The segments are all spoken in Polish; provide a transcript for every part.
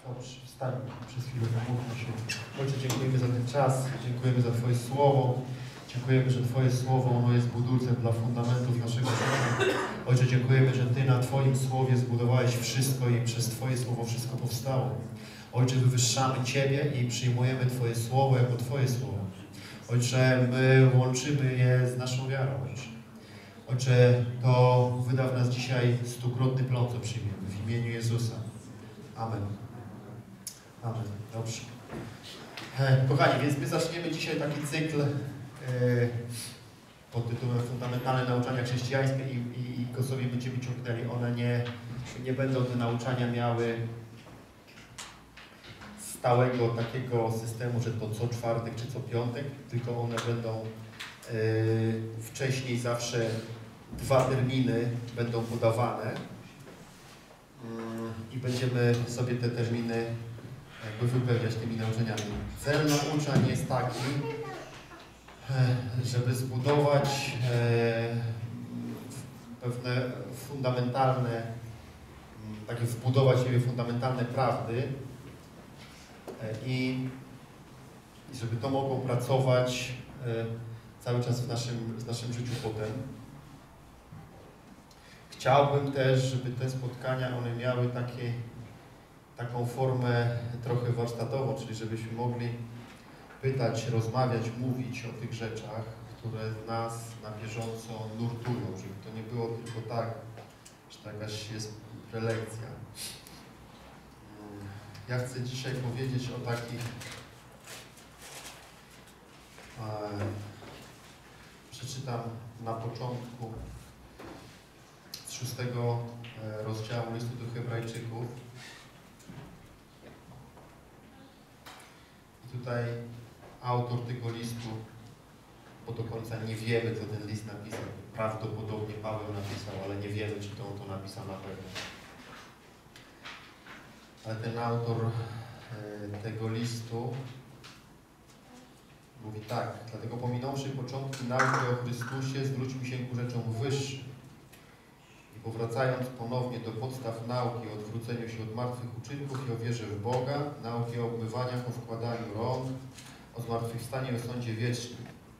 Dobrze, wstańmy przez chwilę, pomódlmy się. Ojcze, dziękujemy za ten czas, dziękujemy za Twoje Słowo. Dziękujemy, że Twoje Słowo ono jest budulcem dla fundamentów naszego życia. Ojcze, dziękujemy, że Ty na Twoim Słowie zbudowałeś wszystko i przez Twoje Słowo wszystko powstało. Ojcze, wywyższamy Ciebie i przyjmujemy Twoje Słowo jako Twoje Słowo. Ojcze, my łączymy je z naszą wiarą, Ojcze. Ojcze, to wyda w nas dzisiaj stukrotny plon, co przyjmiemy w imieniu Jezusa. Amen. Amen. Dobrze. Kochani, więc my zaczniemy dzisiaj taki cykl pod tytułem Fundamentalne nauczania chrześcijańskie i go sobie będziemy ciągnęli. One nie będą te nauczania miały stałego takiego systemu, że to co czwartek czy co piątek, tylko one będą wcześniej zawsze 2 terminy będą podawane i będziemy sobie te terminy jakby wypełniać tymi nauczaniami. Cel nauczań jest taki, żeby zbudować pewne fundamentalne, wbudować w siebie fundamentalne prawdy i żeby to mogło pracować cały czas w naszym życiu potem. Chciałbym też, żeby te spotkania one miały taką formę trochę warsztatową, czyli żebyśmy mogli pytać, rozmawiać, mówić o tych rzeczach, które nas na bieżąco nurtują, żeby to nie było tylko tak, że to jakaś jest prelekcja. Ja chcę dzisiaj powiedzieć o takich przeczytam na początku z 6 rozdziału listu do Hebrajczyków. I tutaj autor tego listu, bo do końca nie wiemy, co ten list napisał. Prawdopodobnie Paweł napisał, ale nie wiemy, czy to on to napisał na pewno. Ale ten autor tego listu mówi tak: dlatego pominąwszy początki nauki o Chrystusie, zwróćmy się ku rzeczom wyższym. I powracając ponownie do podstaw nauki o odwróceniu się od martwych uczynków i o wierze w Boga, nauki o obmywaniach, o wkładaniu rąk, o zmartwychwstaniu i o sądzie wiecznym.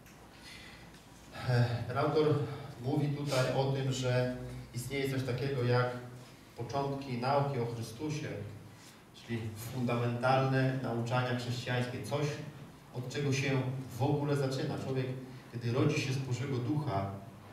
Ten autor mówi tutaj o tym, że istnieje coś takiego jak początki nauki o Chrystusie, czyli fundamentalne nauczania chrześcijańskie. Coś, od czego się w ogóle zaczyna. Człowiek, kiedy rodzi się z Bożego Ducha,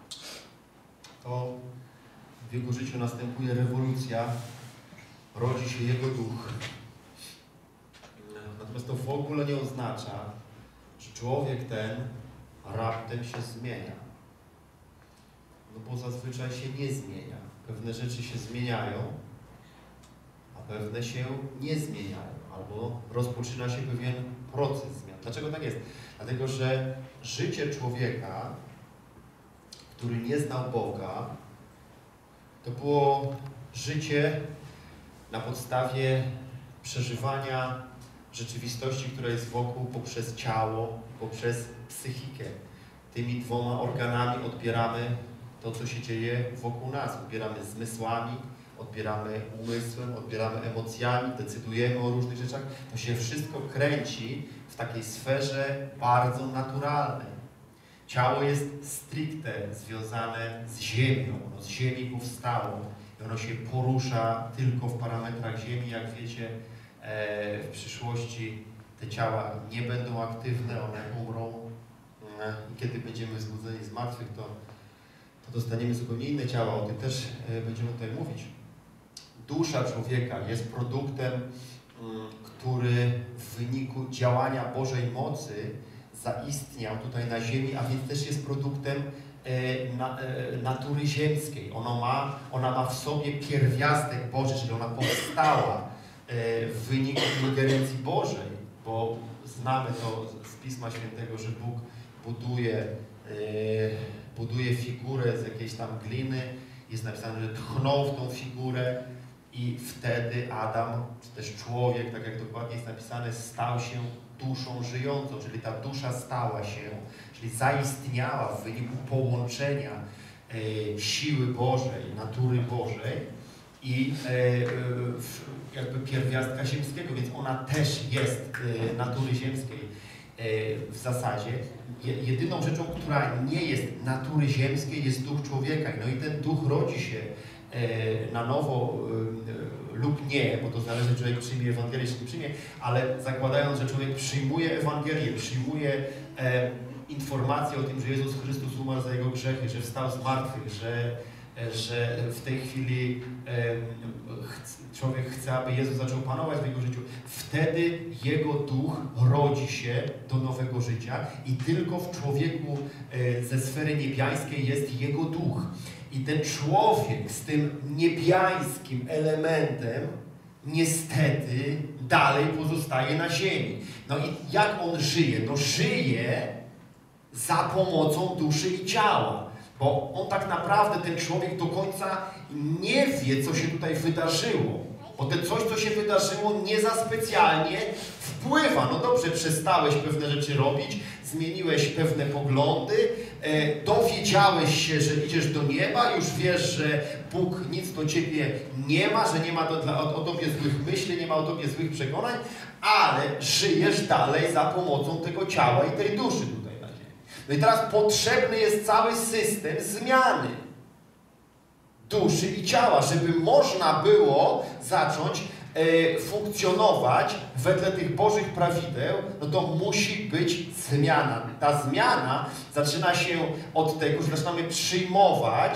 to w jego życiu następuje rewolucja, rodzi się jego duch. Natomiast to w ogóle nie oznacza, że człowiek ten raptem się zmienia. No bo zazwyczaj się nie zmienia. Pewne rzeczy się zmieniają, a pewne się nie zmieniają. Albo rozpoczyna się pewien proces zmian. Dlaczego tak jest? Dlatego, że życie człowieka, który nie znał Boga, to było życie na podstawie przeżywania rzeczywistości, która jest wokół, poprzez ciało, poprzez psychikę. Tymi 2 organami odbieramy to, co się dzieje wokół nas. Odbieramy zmysłami, odbieramy umysłem, odbieramy emocjami, decydujemy o różnych rzeczach. To się wszystko kręci w takiej sferze bardzo naturalnej. Ciało jest stricte związane z ziemią. Ono z ziemi powstało i ono się porusza tylko w parametrach ziemi. Jak wiecie, w przyszłości te ciała nie będą aktywne, one umrą. I kiedy będziemy zbudzeni z martwych, to dostaniemy zupełnie inne ciała. O tym też będziemy tutaj mówić. Dusza człowieka jest produktem, który w wyniku działania Bożej mocy zaistniał tutaj na ziemi, a więc też jest produktem natury ziemskiej. Ona ma w sobie pierwiastek Boży, czyli ona powstała w wyniku ingerencji Bożej, bo znamy to z Pisma Świętego, że Bóg buduje figurę z jakiejś tam gliny. Jest napisane, że tchnął w tą figurę i wtedy Adam, czy też człowiek, tak jak dokładnie jest napisane, stał się duszą żyjącą, czyli ta dusza stała się, czyli zaistniała w wyniku połączenia siły Bożej, natury Bożej i jakby pierwiastka ziemskiego, więc ona też jest natury ziemskiej w zasadzie. Jedyną rzeczą, która nie jest natury ziemskiej, jest duch człowieka. No i ten duch rodzi się na nowo lub nie, bo to zależy, czy człowiek przyjmie Ewangelię, czy nie przyjmie, ale zakładając, że człowiek przyjmuje Ewangelię, przyjmuje informację o tym, że Jezus Chrystus umarł za jego grzechy, że wstał z martwych, że w tej chwili człowiek chce, aby Jezus zaczął panować w jego życiu, wtedy jego duch rodzi się do nowego życia i tylko w człowieku ze sfery niebiańskiej jest jego duch. I ten człowiek z tym niebiańskim elementem niestety dalej pozostaje na ziemi. No i jak on żyje? No żyje za pomocą duszy i ciała. Bo on tak naprawdę, ten człowiek do końca nie wie, co się tutaj wydarzyło. Bo te coś, co się wydarzyło, nie za specjalnie wpływa. No dobrze, przestałeś pewne rzeczy robić, zmieniłeś pewne poglądy, dowiedziałeś się, że idziesz do nieba, już wiesz, że Bóg nic do ciebie nie ma, że nie ma o tobie złych myśli, nie ma o tobie złych przekonań, ale żyjesz dalej za pomocą tego ciała i tej duszy tutaj na ziemi. No i teraz potrzebny jest cały system zmiany duszy i ciała, żeby można było zacząć funkcjonować wedle tych Bożych prawideł, no to musi być zmiana. Ta zmiana zaczyna się od tego, że zaczynamy przyjmować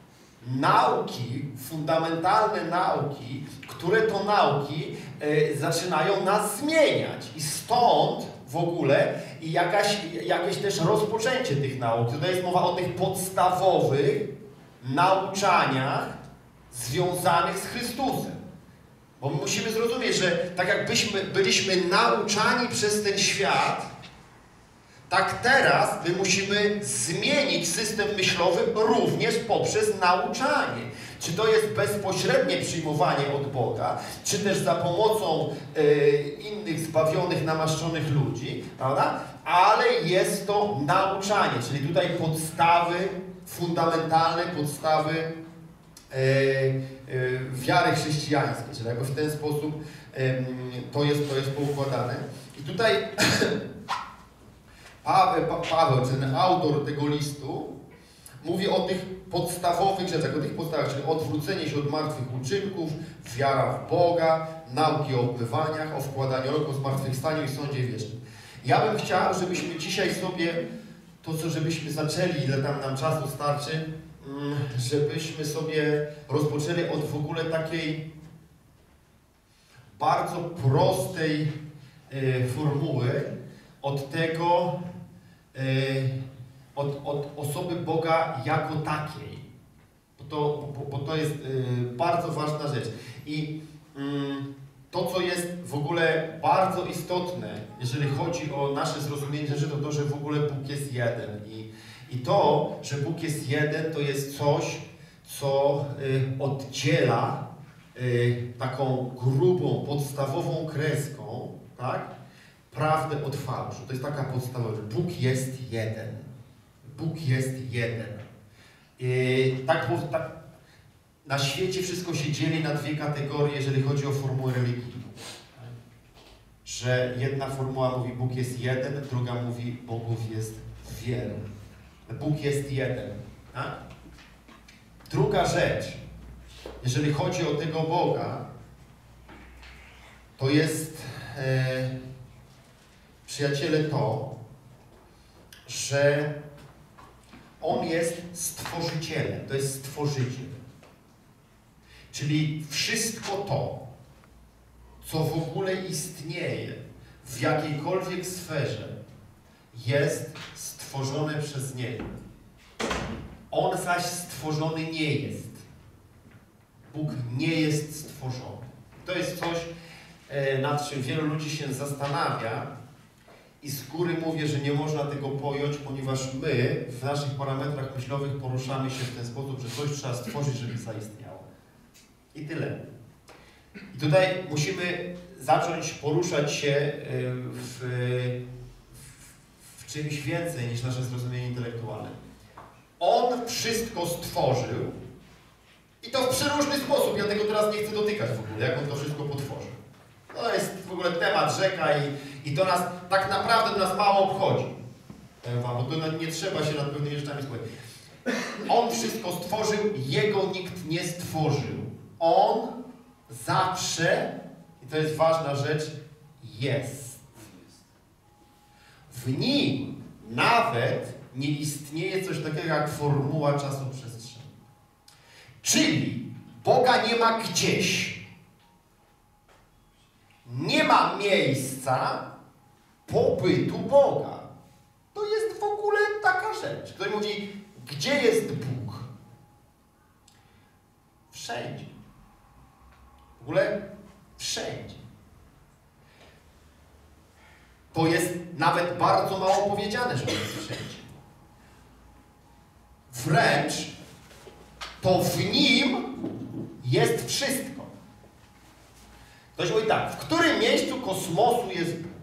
nauki, fundamentalne nauki, które to nauki zaczynają nas zmieniać. I stąd w ogóle i jakieś też rozpoczęcie tych nauk. Tutaj jest mowa o tych podstawowych nauczaniach związanych z Chrystusem. Bo musimy zrozumieć, że tak jakbyśmy byliśmy nauczani przez ten świat, tak teraz my musimy zmienić system myślowy również poprzez nauczanie. Czy to jest bezpośrednie przyjmowanie od Boga, czy też za pomocą innych zbawionych, namaszczonych ludzi, prawda? Ale jest to nauczanie, czyli tutaj podstawy, fundamentalne podstawy wiary chrześcijańskiej, czyli jakby w ten sposób to jest poukładane. I tutaj Paweł, ten autor tego listu, mówi o tych podstawowych rzeczach, o tych podstawach, czyli odwrócenie się od martwych uczynków, wiara w Boga, nauki o obmywaniach, o wkładaniu rąk, o zmartwychwstaniu i sądzie wiecznym. Ja bym chciał, żebyśmy dzisiaj sobie, żebyśmy zaczęli, ile tam nam czasu starczy, żebyśmy sobie rozpoczęli od w ogóle takiej bardzo prostej formuły, od tego, od osoby Boga jako takiej. Bo to jest bardzo ważna rzecz. I to, co jest w ogóle bardzo istotne, jeżeli chodzi o nasze zrozumienie rzeczy, to to, że w ogóle Bóg jest jeden. I to, że Bóg jest jeden, to jest coś, co oddziela taką grubą, podstawową kreską, tak, prawdę od fałszu. To jest taka podstawa. Bóg jest jeden. Bóg jest jeden. Tak na świecie wszystko się dzieli na dwie kategorie, jeżeli chodzi o formułę religijną. Że jedna formuła mówi Bóg jest jeden, druga mówi Bogów jest wielu. Bóg jest jeden. Tak? Druga rzecz, jeżeli chodzi o tego Boga, to jest, przyjaciele, to, że On jest stworzycielem, to jest stworzyciel. Czyli wszystko to, co w ogóle istnieje w jakiejkolwiek sferze, jest stworzone przez Niego. On zaś stworzony nie jest. Bóg nie jest stworzony. To jest coś, nad czym wielu ludzi się zastanawia i z góry mówię, że nie można tego pojąć, ponieważ my w naszych parametrach myślowych poruszamy się w ten sposób, że coś trzeba stworzyć, żeby zaistniało. I tyle. I tutaj musimy zacząć poruszać się w czymś więcej niż nasze zrozumienie intelektualne. On wszystko stworzył I to w przeróżny sposób. Ja tego teraz nie chcę dotykać w ogóle, jak on to wszystko potworzy. To jest w ogóle temat rzeka i to nas tak naprawdę nas mało obchodzi. Bo to nie trzeba się nad pewnymi rzeczami skupiać. On wszystko stworzył, jego nikt nie stworzył. On zawsze, i to jest ważna rzecz, jest. W nim nawet nie istnieje coś takiego jak formuła czasu-przestrzeni. Czyli Boga nie ma gdzieś. Nie ma miejsca pobytu Boga. To jest w ogóle taka rzecz. Ktoś mówi, gdzie jest Bóg? Wszędzie. W ogóle wszędzie. To jest nawet bardzo mało powiedziane, że on jest wszędzie. Wręcz to w nim jest wszystko. Ktoś mówi tak, w którym miejscu kosmosu jest Bóg?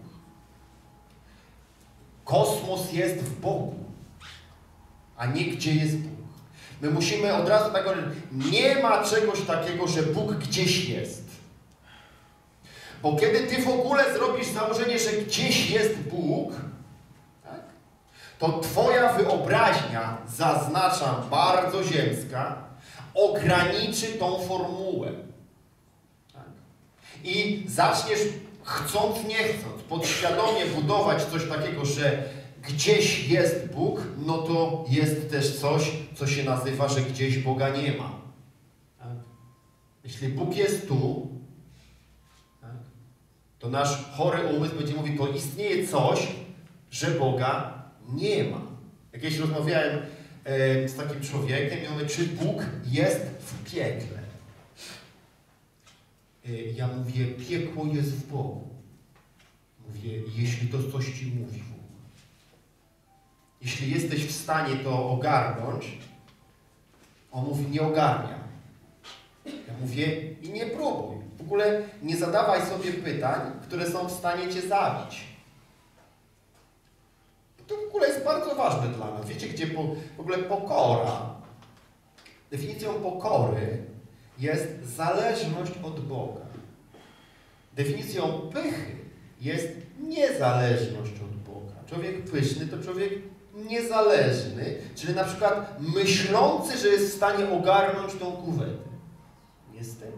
Kosmos jest w Bogu, a nie gdzie jest Bóg. My musimy od razu tak powiedzieć, nie ma czegoś takiego, że Bóg gdzieś jest. Bo kiedy ty w ogóle zrobisz założenie, że gdzieś jest Bóg, tak, to twoja wyobraźnia, zaznaczam, bardzo ziemska, ograniczy tą formułę. Tak? I zaczniesz, chcąc nie chcąc, podświadomie budować coś takiego, że gdzieś jest Bóg, no to jest też coś, co się nazywa, że gdzieś Boga nie ma. Tak? Jeśli Bóg jest tu, tak, to nasz chory umysł będzie mówił, to istnieje coś, że Boga nie ma. Jak kiedyś rozmawiałem z takim człowiekiem i on mówi, czy Bóg jest w piekle? Ja mówię, piekło jest w Bogu. Mówię, jeśli to coś ci mówi w ogóle. Jeśli jesteś w stanie to ogarnąć, on mówi, nie ogarniam. Ja mówię, i nie próbuj. W ogóle nie zadawaj sobie pytań, które są w stanie cię zabić. To w ogóle jest bardzo ważne dla nas. Wiecie, gdzie w ogóle pokora, definicją pokory jest zależność od Boga. Definicją pychy jest niezależność od Boga. Człowiek pyszny to człowiek niezależny, czyli na przykład myślący, że jest w stanie ogarnąć tą kuwetę. Niestety.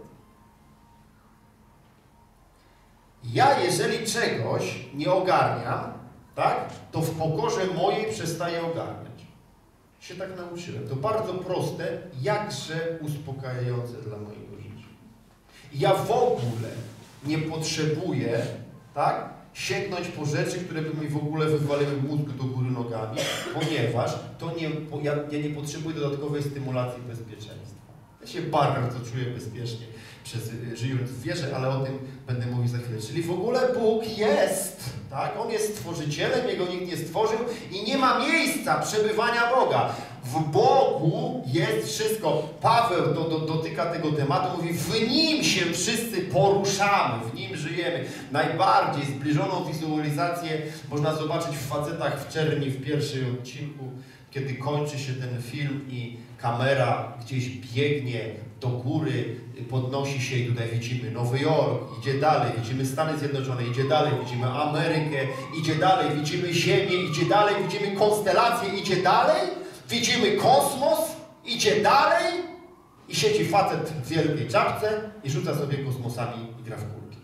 Ja, jeżeli czegoś nie ogarniam, tak, to w pokorze mojej przestaję ogarniać. Się tak nauczyłem. To bardzo proste, jakże uspokajające dla mojego życia. Ja w ogóle nie potrzebuję, tak, sięgnąć po rzeczy, które by mi w ogóle wywaliły mózg do góry nogami, ponieważ to ja nie potrzebuję dodatkowej stymulacji bezpieczeństwa. Ja się bardzo czuję bezpiecznie, żyjąc w wierze, ale o tym będę mówił za chwilę. Czyli w ogóle Bóg jest, tak? On jest Stworzycielem, Jego nikt nie stworzył i nie ma miejsca przebywania Boga. W Bogu jest wszystko. Paweł dotyka tego tematu, mówi, w Nim się wszyscy poruszamy, w Nim żyjemy. Najbardziej zbliżoną wizualizację można zobaczyć w Facetach w Czerni w pierwszym odcinku, kiedy kończy się ten film i kamera gdzieś biegnie do góry, podnosi się i tutaj widzimy Nowy Jork, idzie dalej, widzimy Stany Zjednoczone, idzie dalej, widzimy Amerykę, idzie dalej, widzimy Ziemię, idzie dalej, widzimy konstelacje, idzie dalej, widzimy kosmos, idzie dalej i siedzi facet w wielkiej czapce i rzuca sobie kosmosami i gra w kulki.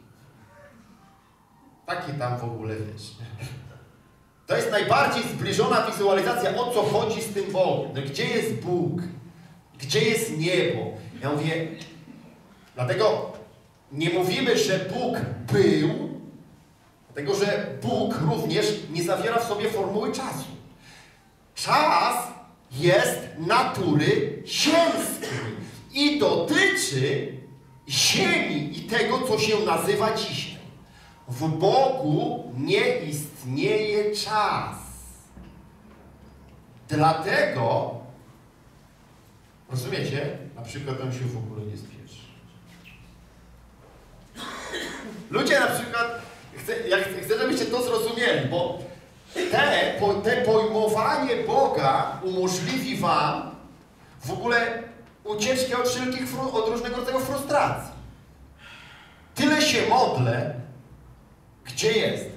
Taki tam w ogóle wiesz. To jest najbardziej zbliżona wizualizacja, o co chodzi z tym Bogiem. No, gdzie jest Bóg? Gdzie jest niebo? Ja mówię, dlatego nie mówimy, że Bóg był, dlatego że Bóg również nie zawiera w sobie formuły czasu. Czas jest natury ziemskiej i dotyczy ziemi i tego, co się nazywa dzisiaj. W Bogu nie istnieje czas. Dlatego, rozumiecie? Na przykład on się w ogóle nie spieszy. Ludzie na przykład, chcę, żebyście to zrozumieli, bo te pojmowanie Boga umożliwi wam w ogóle ucieczki od różnego rodzaju frustracji. Tyle się modlę, gdzie jesteś?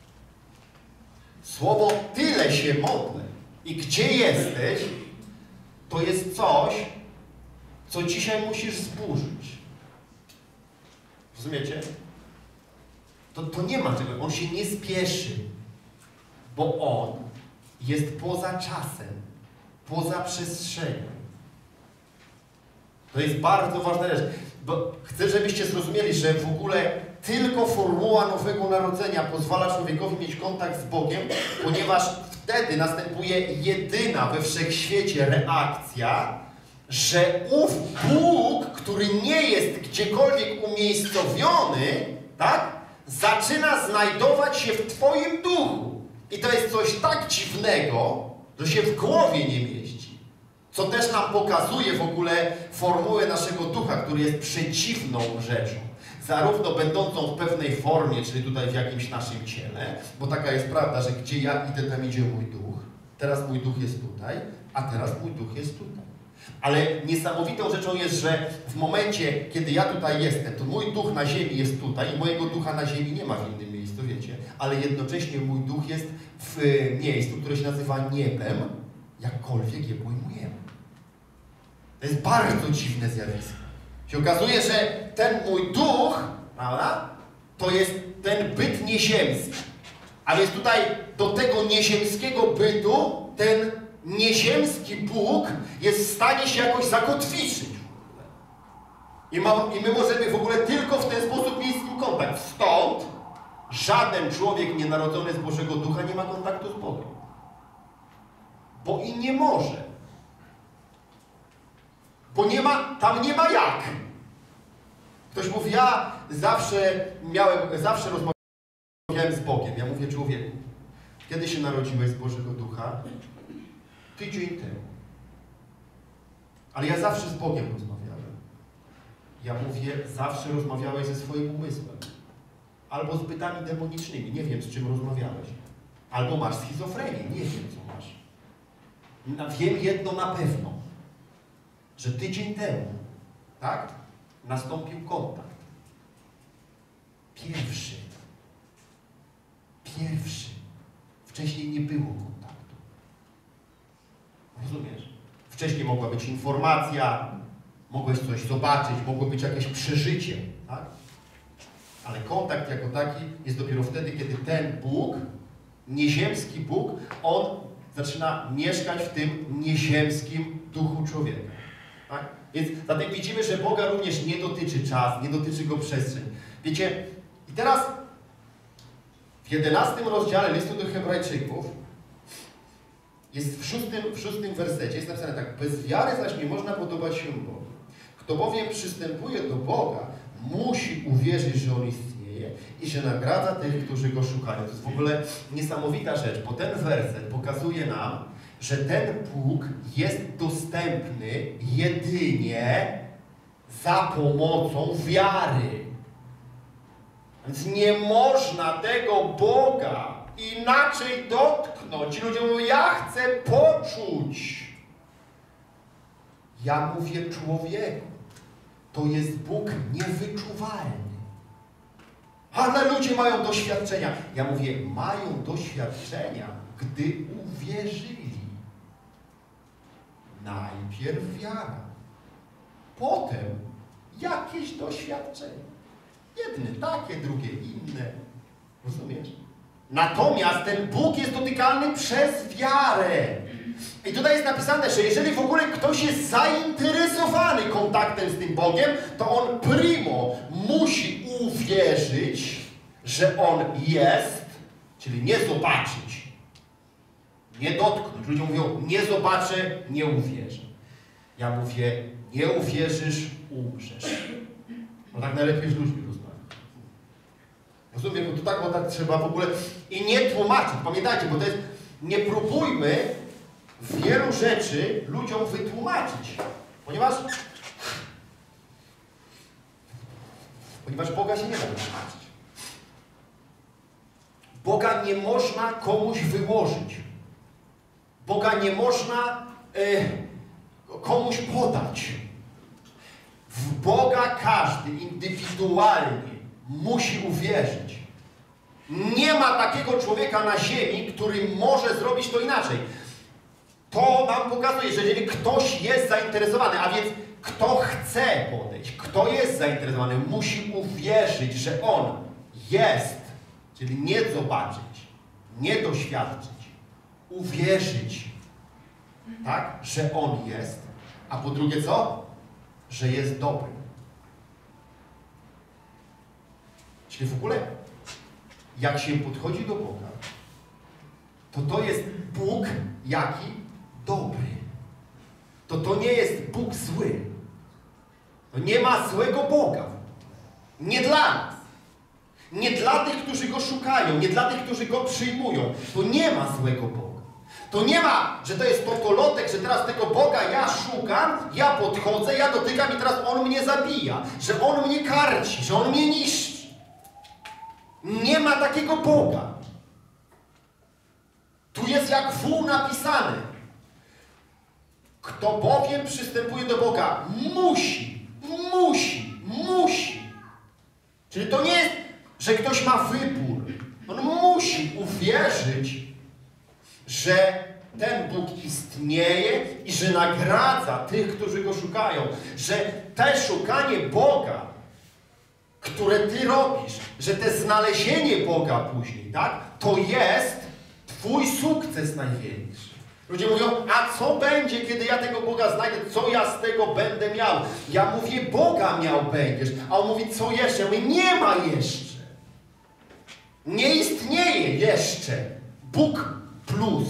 Słowo tyle się modlę i gdzie jesteś, to jest coś, co dzisiaj musisz zburzyć. Rozumiecie? To nie ma tego. On się nie spieszy, bo On jest poza czasem, poza przestrzenią. To jest bardzo ważna rzecz, bo chcę, żebyście zrozumieli, że w ogóle tylko formuła Nowego Narodzenia pozwala człowiekowi mieć kontakt z Bogiem, ponieważ wtedy następuje jedyna we wszechświecie reakcja, że ów Bóg, który nie jest gdziekolwiek umiejscowiony, tak, zaczyna znajdować się w Twoim duchu. I to jest coś tak dziwnego, że się w głowie nie mieści. Co też nam pokazuje w ogóle formułę naszego ducha, który jest przedziwną rzeczą. Zarówno będącą w pewnej formie, czyli tutaj w jakimś naszym ciele, bo taka jest prawda, że gdzie ja idę, tam idzie mój duch. Teraz mój duch jest tutaj, a teraz mój duch jest tutaj. Ale niesamowitą rzeczą jest, że w momencie, kiedy ja tutaj jestem, to mój duch na ziemi jest tutaj i mojego ducha na ziemi nie ma w innym miejscu, wiecie? Ale jednocześnie mój duch jest w miejscu, które się nazywa niebem, jakkolwiek je pojmujemy. To jest bardzo dziwne zjawisko. Się okazuje, że ten mój duch, prawda, to jest ten byt nieziemski. A więc tutaj do tego nieziemskiego bytu ten nieziemski Bóg jest w stanie się jakoś zakotwiczyć. I my możemy w ogóle tylko w ten sposób mieć z nim kontakt. Stąd żaden człowiek nienarodzony z Bożego Ducha nie ma kontaktu z Bogiem. Bo i nie może. Bo tam nie ma jak. Ktoś mówi, ja zawsze rozmawiałem z Bogiem. Ja mówię, człowieku, kiedy się narodziłeś z Bożego Ducha? Tydzień temu. Ale ja zawsze z Bogiem rozmawiałem. Ja mówię, zawsze rozmawiałeś ze swoim umysłem. Albo z bytami demonicznymi. Nie wiem, z czym rozmawiałeś. Albo masz schizofrenię. Nie wiem, co masz. Wiem jedno na pewno. Że tydzień temu, tak, nastąpił kontakt. Pierwszy. Wcześniej nie było kontaktu. Rozumiesz? Wcześniej mogła być informacja, mogłeś coś zobaczyć, mogło być jakieś przeżycie, tak? Ale kontakt jako taki jest dopiero wtedy, kiedy ten Bóg, nieziemski Bóg, On zaczyna mieszkać w tym nieziemskim duchu człowieka. Tak? Więc zatem widzimy, że Boga również nie dotyczy czas, nie dotyczy Go przestrzeń. Wiecie, i teraz w 11 rozdziale listu do Hebrajczyków jest w szóstym wersecie, jest napisane tak: bez wiary zaś nie można podobać się Bogu. Kto bowiem przystępuje do Boga, musi uwierzyć, że On istnieje i że nagradza tych, którzy Go szukają. To jest w ogóle niesamowita rzecz, bo ten werset pokazuje nam, że ten Bóg jest dostępny jedynie za pomocą wiary. Więc nie można tego Boga inaczej dotknąć. Ludzie mówią, ja chcę poczuć. Ja mówię, człowieku, to jest Bóg niewyczuwalny. Ale ludzie mają doświadczenia. Ja mówię, mają doświadczenia, gdy uwierzyli. Najpierw wiara, potem jakieś doświadczenie. Jedne takie, drugie inne. Rozumiesz? Natomiast ten Bóg jest dotykalny przez wiarę. I tutaj jest napisane, że jeżeli w ogóle ktoś jest zainteresowany kontaktem z tym Bogiem, to on primo musi uwierzyć, że On jest, czyli nie zobaczyć, nie dotknąć. Ludzie mówią, nie zobaczę, nie uwierzę. Ja mówię, nie uwierzysz, umrzesz. No tak najlepiej z ludźmi rozmawiać. Rozumiem, bo to tak trzeba w ogóle i nie tłumaczyć. Pamiętajcie, bo to jest, nie próbujmy wielu rzeczy ludziom wytłumaczyć. Ponieważ Boga się nie da wytłumaczyć. Boga nie można komuś wyłożyć. Boga nie można komuś podać. W Boga każdy indywidualnie musi uwierzyć. Nie ma takiego człowieka na ziemi, który może zrobić to inaczej. To nam pokazuje, że jeżeli ktoś jest zainteresowany, a więc kto chce podejść, kto jest zainteresowany, musi uwierzyć, że on jest, czyli nie zobaczyć, nie doświadczyć, uwierzyć, tak, że on jest, a po drugie co? Że jest dobry. Czyli w ogóle, jak się podchodzi do Boga, to jest Bóg jaki? Dobry. To nie jest Bóg zły. To nie ma złego Boga. Nie dla nas. Nie dla tych, którzy Go szukają. Nie dla tych, którzy Go przyjmują. To nie ma złego Boga. To nie ma, że to jest totolotek, że teraz tego Boga ja szukam, ja podchodzę, ja dotykam i teraz On mnie zabija. Że On mnie karci, że On mnie niszczy. Nie ma takiego Boga. Tu jest jak W napisane. Kto bowiem przystępuje do Boga, musi. Czyli to nie jest, że ktoś ma wybór. On musi uwierzyć, że ten Bóg istnieje i że nagradza tych, którzy Go szukają. Że te szukanie Boga, które Ty robisz, że te znalezienie Boga później, tak, to jest Twój sukces największy. Ludzie mówią, a co będzie, kiedy ja tego Boga znajdę? Co ja z tego będę miał? Ja mówię, Boga miał będziesz. A on mówi, co jeszcze? Ja mówię, nie ma jeszcze. Nie istnieje jeszcze. Bóg plus.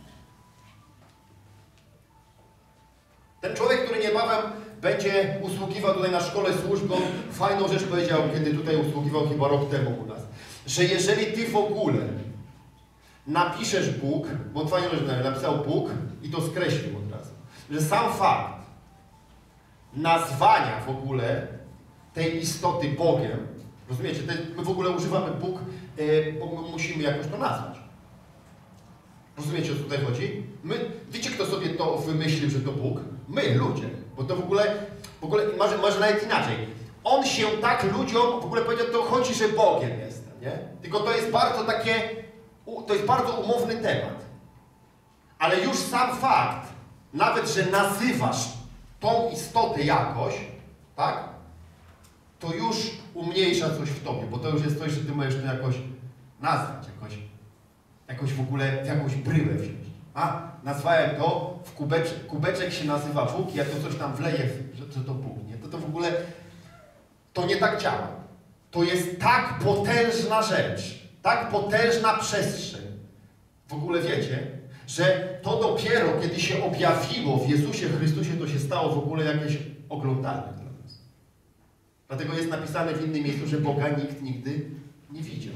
Ten człowiek, który niebawem będzie usługiwał tutaj na szkole służbą, fajną rzecz powiedział, kiedy tutaj usługiwał chyba rok temu u nas. Że jeżeli Ty w ogóle napiszesz Bóg, bo fajnie napisał Bóg i to skreślił od razu, że sam fakt nazwania w ogóle tej istoty Bogiem, rozumiecie, my w ogóle używamy Bóg, bo my musimy jakoś to nazwać. Rozumiecie, o co tutaj chodzi? Wiecie, kto sobie to wymyślił, że to Bóg? My, ludzie. Bo to w ogóle może nawet inaczej. On się tak ludziom w ogóle powiedział, to chodzi, że Bogiem jestem, nie? Tylko to jest bardzo takie, to jest bardzo umowny temat. Ale już sam fakt, nawet, że nazywasz tą istotę jakoś, tak? To już umniejsza coś w tobie, bo to już jest coś, że ty możesz to jakoś nazwać, jakoś w ogóle w jakąś bryłę wziąć. A, nazwałem to, w kubeczek się nazywa Bóg, jak to coś tam wleje, że to Bóg, nie? To w ogóle, to nie tak działa. To jest tak potężna rzecz, tak potężna przestrzeń. W ogóle wiecie, że to dopiero, kiedy się objawiło w Jezusie Chrystusie, to się stało w ogóle jakieś oglądalne dla nas. Dlatego jest napisane w innym miejscu, że Boga nikt nigdy nie widział.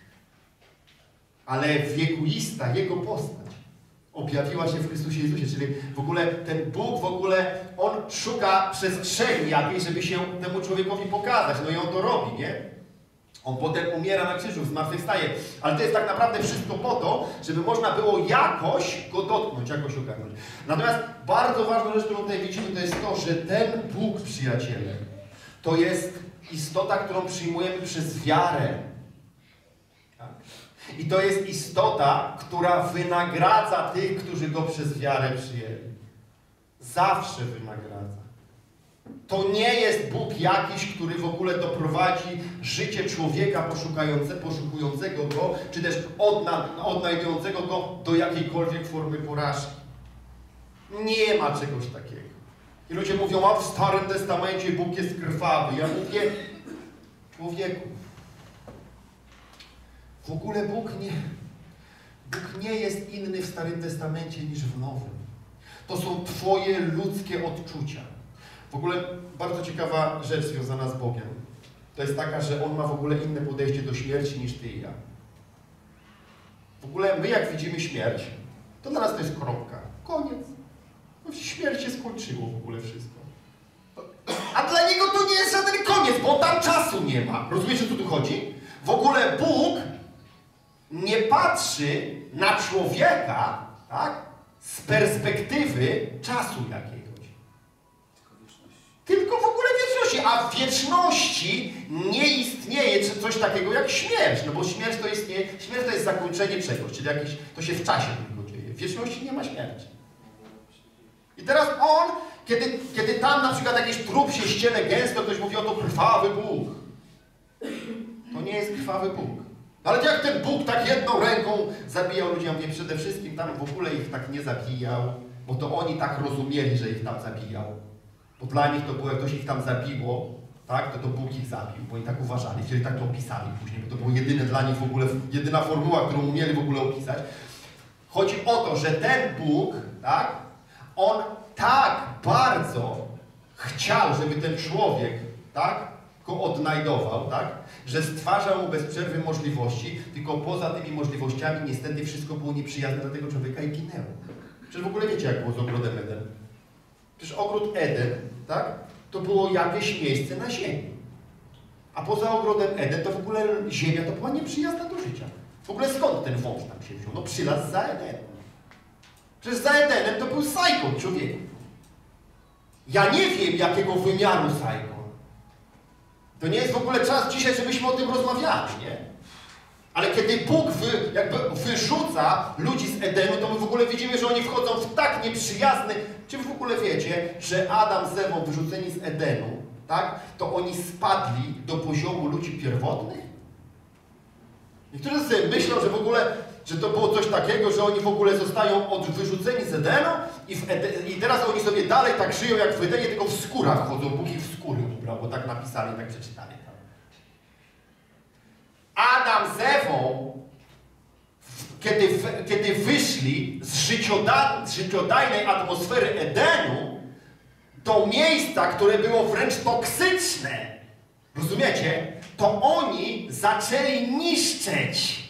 Ale wiekuista Jego postać objawiła się w Chrystusie Jezusie, czyli w ogóle ten Bóg, w ogóle On szuka przestrzeni jakiejś, żeby się temu człowiekowi pokazać. No i On to robi, nie? On potem umiera na krzyżu, zmartwychwstaje. Ale to jest tak naprawdę wszystko po to, żeby można było jakoś Go dotknąć, jakoś ogarnąć. Natomiast bardzo ważną rzecz, którą tutaj widzimy, to jest to, że ten Bóg, przyjaciele, to jest istota, którą przyjmujemy przez wiarę. Tak? I to jest istota, która wynagradza tych, którzy Go przez wiarę przyjęli. Zawsze wynagradza. To nie jest Bóg jakiś, który w ogóle doprowadzi życie człowieka poszukującego Go, czy też odnajdującego Go do jakiejkolwiek formy porażki. Nie ma czegoś takiego. I ludzie mówią, a w Starym Testamencie Bóg jest krwawy. Ja mówię, człowieku, w ogóle Bóg nie jest inny w Starym Testamencie niż w Nowym. To są Twoje ludzkie odczucia. W ogóle bardzo ciekawa rzecz związana z Bogiem. To jest taka, że On ma w ogóle inne podejście do śmierci niż Ty i ja. W ogóle my jak widzimy śmierć, to dla nas to jest kropka. Koniec. Śmierć się skończyło w ogóle wszystko. A dla Niego to nie jest żaden koniec, bo tam czasu nie ma. Rozumiecie, o co tu chodzi? W ogóle Bóg nie patrzy na człowieka, tak, z perspektywy czasu jakiegoś. Tylko w ogóle w wieczności nie istnieje coś takiego jak śmierć, no bo śmierć to istnieje, śmierć to jest zakończenie czegoś, czyli jakieś, to się w czasie tylko dzieje. W wieczności nie ma śmierci. I teraz on, kiedy tam na przykład jakiś trup się ściele gęsto, ktoś mówi, o to krwawy Bóg. To nie jest krwawy Bóg. Ale jak ten Bóg tak jedną ręką zabijał ludzi? Ja mówię, przede wszystkim tam w ogóle ich tak nie zabijał, bo to oni tak rozumieli, że ich tam zabijał. Bo dla nich to było, jak ktoś ich tam zabiło, tak, to Bóg ich zabił, bo oni tak uważali, czyli tak to opisali później, bo to było jedyne dla nich w ogóle, jedyna formuła, którą umieli w ogóle opisać. Chodzi o to, że ten Bóg, tak, on tak bardzo chciał, żeby ten człowiek, tak, go odnajdował, tak, że stwarzał mu bez przerwy możliwości, tylko poza tymi możliwościami niestety wszystko było nieprzyjazne dla tego człowieka i ginęło. Przecież w ogóle wiecie, jak było z ogrodem Eden. Przecież ogród Eden, tak, to było jakieś miejsce na ziemi. A poza ogrodem Eden to w ogóle ziemia to była nieprzyjazna do życia. W ogóle skąd ten wąż tam się wziął? No przylazł za Edenem. Przecież za Edenem to był Sajkon, człowieku. Ja nie wiem, jakiego wymiaru Sajkon. To nie jest w ogóle czas dzisiaj, żebyśmy o tym rozmawiali, nie? Ale kiedy Bóg jakby wyrzuca ludzi z Edenu, to my w ogóle widzimy, że oni wchodzą w tak nieprzyjazny... Czy wy w ogóle wiecie, że Adam z Ewą wyrzuceni z Edenu, tak? To oni spadli do poziomu ludzi pierwotnych? Niektórzy sobie myślą, że w ogóle, że to było coś takiego, że oni w ogóle zostają wyrzuceni z Edenu i teraz oni sobie dalej tak żyją jak w Edenie, tylko w skórach chodzą. Bóg ich w skóry ubrał, bo tak napisali, tak przeczytali. Adam z Ewą, kiedy wyszli z życiodajnej atmosfery Edenu do miejsca, które było wręcz toksyczne, rozumiecie? To oni zaczęli niszczyć.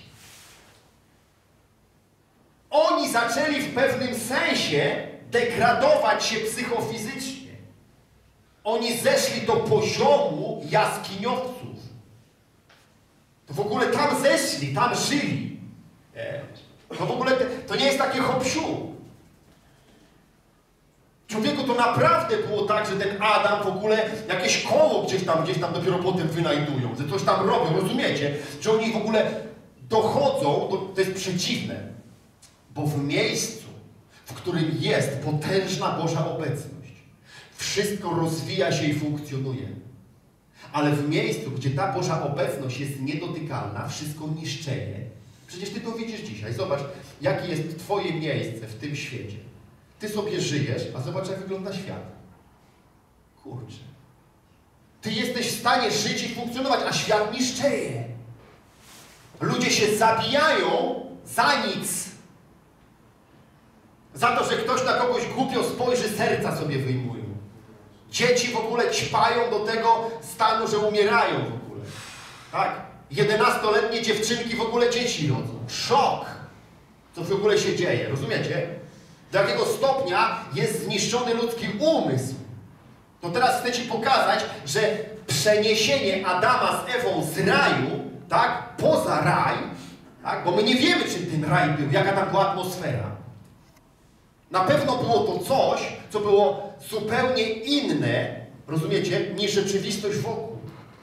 Oni zaczęli w pewnym sensie degradować się psychofizycznie. Oni zeszli do poziomu jaskiniowców. To w ogóle tam zeszli, tam żyli. To w ogóle to nie jest takie hop-siu. Człowieku, to naprawdę było tak, że ten Adam w ogóle jakieś koło gdzieś tam dopiero potem wynajdują, że coś tam robią, rozumiecie? Że oni w ogóle dochodzą, to jest przeciwne, bo w miejscu, w którym jest potężna Boża obecność, wszystko rozwija się i funkcjonuje. Ale w miejscu, gdzie ta Boża obecność jest niedotykalna, wszystko niszczeje. Przecież ty to widzisz dzisiaj. Zobacz, jakie jest twoje miejsce w tym świecie. Ty sobie żyjesz, a zobacz, jak wygląda świat. Kurczę. Ty jesteś w stanie żyć i funkcjonować, a świat niszczeje. Ludzie się zabijają za nic. Za to, że ktoś na kogoś głupio spojrzy, serca sobie wyjmują. Dzieci w ogóle ćpają do tego stanu, że umierają w ogóle. Tak? 11-letnie dziewczynki w ogóle dzieci rodzą. Szok! Co w ogóle się dzieje, rozumiecie? Do jakiego stopnia jest zniszczony ludzki umysł. To teraz chcę ci pokazać, że przeniesienie Adama z Ewą z raju, tak, poza raj, tak, bo my nie wiemy, czym ten raj był, jaka tam była atmosfera. Na pewno było to coś, co było zupełnie inne, rozumiecie, niż rzeczywistość wokół.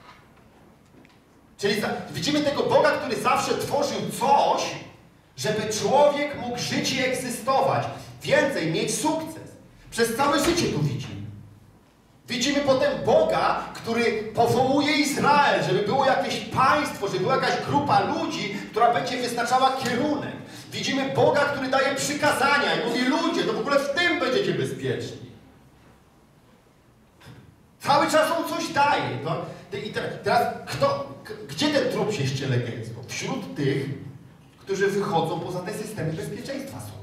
Czyli widzimy tego Boga, który zawsze tworzył coś, żeby człowiek mógł żyć i egzystować. Więcej, mieć sukces. Przez całe życie to widzimy. Widzimy potem Boga, który powołuje Izrael, żeby było jakieś państwo, żeby była jakaś grupa ludzi, która będzie wyznaczała kierunek. Widzimy Boga, który daje przykazania i mówi, ludzie, to w ogóle w tym będziecie bezpieczni. Cały czas on coś daje. To, i teraz gdzie ten trup się ściele gęsto? Wśród tych, którzy wychodzą poza te systemy bezpieczeństwa sobie.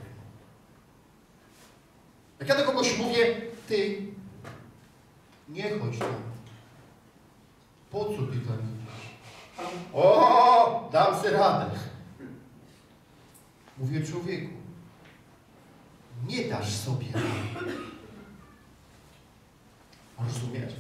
Jak ja do kogoś mówię, ty nie chodź tam. Po co ty tam idziesz? O, dam sobie radę. Mówię, człowieku, nie dasz sobie rady. Rozumiesz?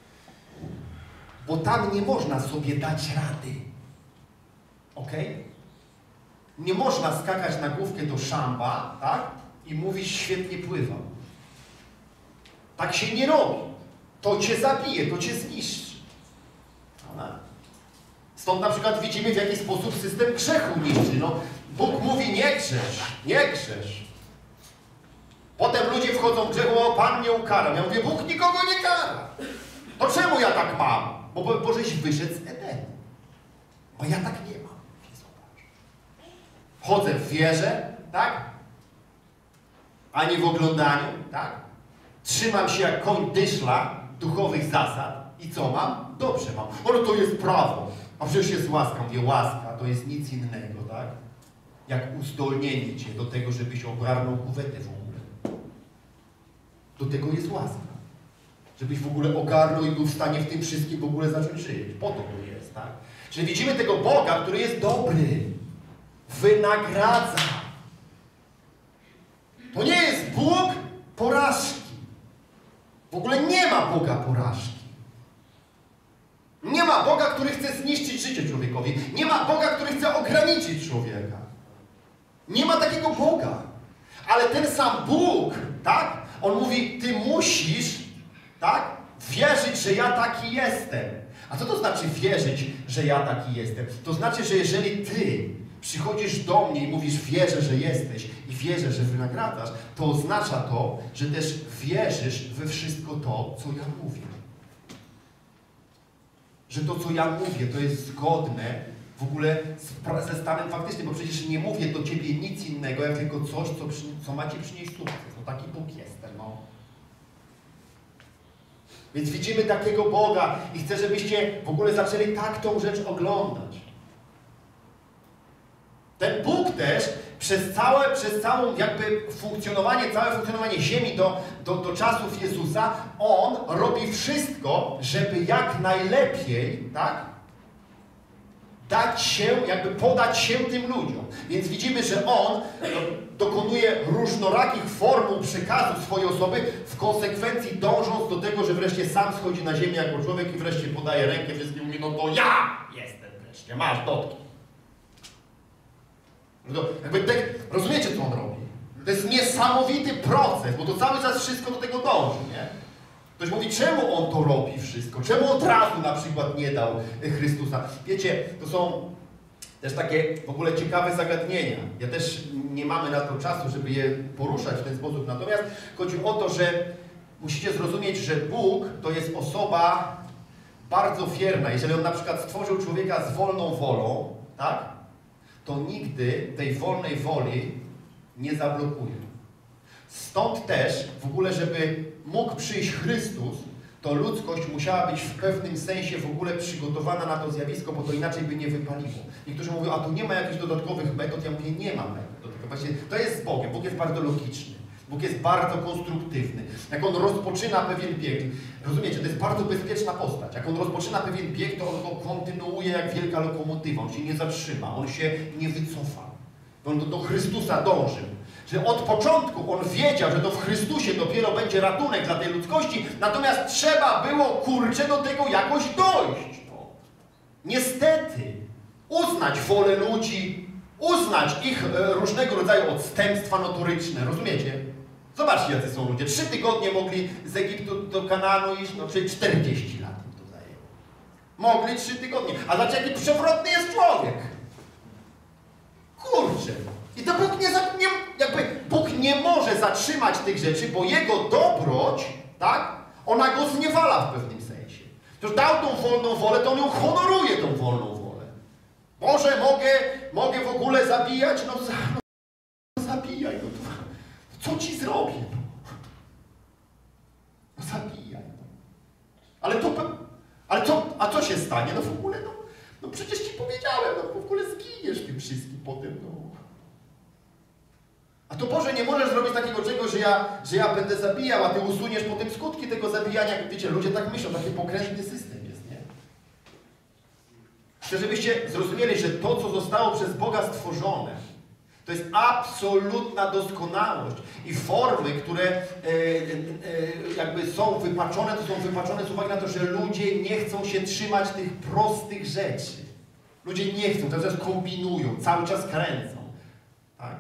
Bo tam nie można sobie dać rady. Ok? Nie można skakać na główkę do szamba, tak? I mówić, świetnie pływam. Tak się nie robi. to cię zabije, to cię zniszczy. Stąd na przykład widzimy, w jaki sposób system grzechu niszczy. No, Bóg mówi, nie grzesz, nie grzesz. Potem ludzie wchodzą w grzech, o, Pan mnie ukara. Ja mówię, Bóg nikogo nie kara. To czemu ja tak mam? Bo żeś wyszedł z Edenu. Bo ja tak nie mam. Chodzę w wierze, tak? A nie w oglądaniu, tak? Trzymam się jak koń dyszla duchowych zasad. I co mam? Dobrze mam. Ale to jest prawo. A przecież jest łaska. Mówię, łaska to jest nic innego, tak? Jak uzdolnienie cię do tego, żebyś ogarnął kuwetę w ogóle. Do tego jest łaska. Żebyś w ogóle ogarnął i był w stanie w tym wszystkim w ogóle zacząć żyć. Po to to jest, tak? Czyli widzimy tego Boga, który jest dobry. Wynagradza. To nie jest Bóg porażki. W ogóle nie ma Boga porażki. Nie ma Boga, który chce zniszczyć życie człowiekowi. Nie ma Boga, który chce ograniczyć człowieka. Nie ma takiego Boga. Ale ten sam Bóg, tak? On mówi, ty musisz, tak? Wierzyć, że ja taki jestem. A co to znaczy wierzyć, że ja taki jestem? To znaczy, że jeżeli ty przychodzisz do mnie i mówisz, wierzę, że jesteś i wierzę, że wynagradzasz, to oznacza to, że też wierzysz we wszystko to, co ja mówię. Że to, co ja mówię, to jest zgodne w ogóle ze stanem faktycznym, bo przecież nie mówię do ciebie nic innego, jak tylko coś, co ma ci przynieść sukces. No taki Bóg jestem, no. Więc widzimy takiego Boga i chcę, żebyście w ogóle zaczęli tak tą rzecz oglądać. Ten Bóg też przez całe jakby całe funkcjonowanie ziemi do czasów Jezusa, On robi wszystko, żeby jak najlepiej, tak? Podać się tym ludziom. Więc widzimy, że On dokonuje różnorakich formuł przekazu swojej osoby, w konsekwencji dążąc do tego, że wreszcie sam schodzi na ziemię jako człowiek i wreszcie podaje rękę wszystkim i mówi, no to ja jestem wreszcie, masz, dotknij. No to rozumiecie, co On robi? To jest niesamowity proces, bo to cały czas wszystko do tego dąży, nie? Ktoś mówi, czemu On to robi wszystko? Czemu od razu na przykład nie dał Chrystusa? Wiecie, to są też takie w ogóle ciekawe zagadnienia. Ja też nie mamy na to czasu, żeby je poruszać w ten sposób. Natomiast chodzi o to, że musicie zrozumieć, że Bóg to jest osoba bardzo wierna. Jeżeli On na przykład stworzył człowieka z wolną wolą, tak? To nigdy tej wolnej woli nie zablokuje. Stąd też w ogóle, żeby mógł przyjść Chrystus, to ludzkość musiała być w pewnym sensie w ogóle przygotowana na to zjawisko, bo to inaczej by nie wypaliło. Niektórzy mówią, a tu nie ma jakichś dodatkowych metod. Ja mówię, nie ma metod. Właśnie to jest z Bogiem. Bóg jest bardzo logiczny. Bóg jest bardzo konstruktywny. Jak On rozpoczyna pewien bieg, rozumiecie, to jest bardzo bezpieczna postać. Jak On rozpoczyna pewien bieg, to On go kontynuuje jak wielka lokomotywa. On się nie zatrzyma, On się nie wycofa. On do Chrystusa dąży. Że od początku On wiedział, że to w Chrystusie dopiero będzie ratunek dla tej ludzkości, natomiast trzeba było, kurczę, do tego jakoś dojść. No. Niestety, uznać wolę ludzi, uznać ich różnego rodzaju odstępstwa notoryczne, rozumiecie? Zobaczcie, jacy są ludzie. 3 tygodnie mogli z Egiptu do Kanaanu iść, no czyli 40 lat im to zajęło. Mogli 3 tygodnie. A znaczy, jaki przewrotny jest człowiek. Kurczę. I to Bóg nie może zatrzymać tych rzeczy, bo Jego dobroć, tak, ona Go zniewala w pewnym sensie. To dał tą wolną wolę, to On ją honoruje, tą wolną wolę. Może mogę w ogóle zabijać? No zabijaj. No to, co Ci zrobię? No zabijaj. A co się stanie? No w ogóle, no przecież Ci powiedziałem, no w ogóle zginiesz tym wszystkim potem, no. A to Boże, nie możesz zrobić takiego czegoś, że ja będę zabijał, a Ty usuniesz potem skutki tego zabijania. Wiecie, ludzie tak myślą, taki pokrętny system jest, nie? Chcę, żebyście zrozumieli, że to, co zostało przez Boga stworzone, to jest absolutna doskonałość. I formy, które jakby są wypaczone, to są wypaczone z uwagi na to, że ludzie nie chcą się trzymać tych prostych rzeczy. Ludzie nie chcą, cały czas kombinują, cały czas kręcą. Tak?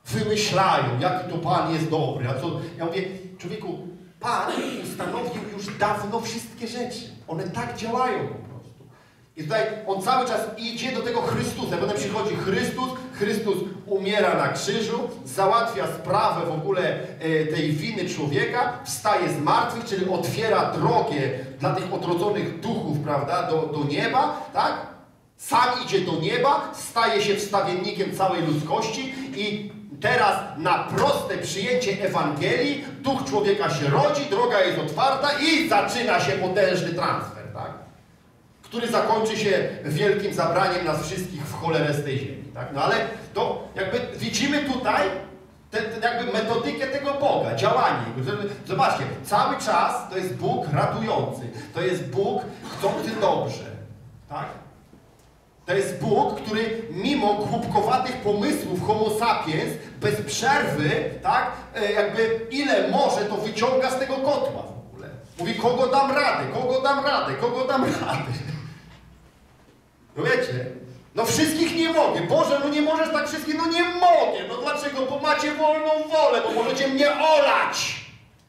Wymyślają, jaki to Pan jest dobry. A co? Ja mówię, człowieku, Pan ustanowił już dawno wszystkie rzeczy. One tak działają po prostu. I tutaj on cały czas idzie do tego Chrystusa. Potem przychodzi Chrystus umiera na krzyżu, załatwia sprawę w ogóle tej winy człowieka, wstaje z martwych, czyli otwiera drogę dla tych odrodzonych duchów, prawda, do nieba, tak? Sam idzie do nieba, staje się wstawiennikiem całej ludzkości i teraz na proste przyjęcie Ewangelii duch człowieka się rodzi, droga jest otwarta i zaczyna się potężny transfer, tak? Który zakończy się wielkim zabraniem nas wszystkich w cholerę z tej ziemi. Tak? No ale to jakby widzimy tutaj jakby metodykę tego Boga, działanie. Zobaczcie, cały czas to jest Bóg ratujący. To jest Bóg chcący dobrze. Tak? To jest Bóg, który mimo głupkowatych pomysłów homo sapiens bez przerwy, tak, jakby ile może, to wyciąga z tego kotła w ogóle. Mówi, kogo dam radę, kogo dam radę, kogo dam radę. No wiecie, no wszystkich nie mogę. Boże, no nie możesz tak wszystkich, no nie mogę. No dlaczego? Bo macie wolną wolę, bo możecie mnie olać.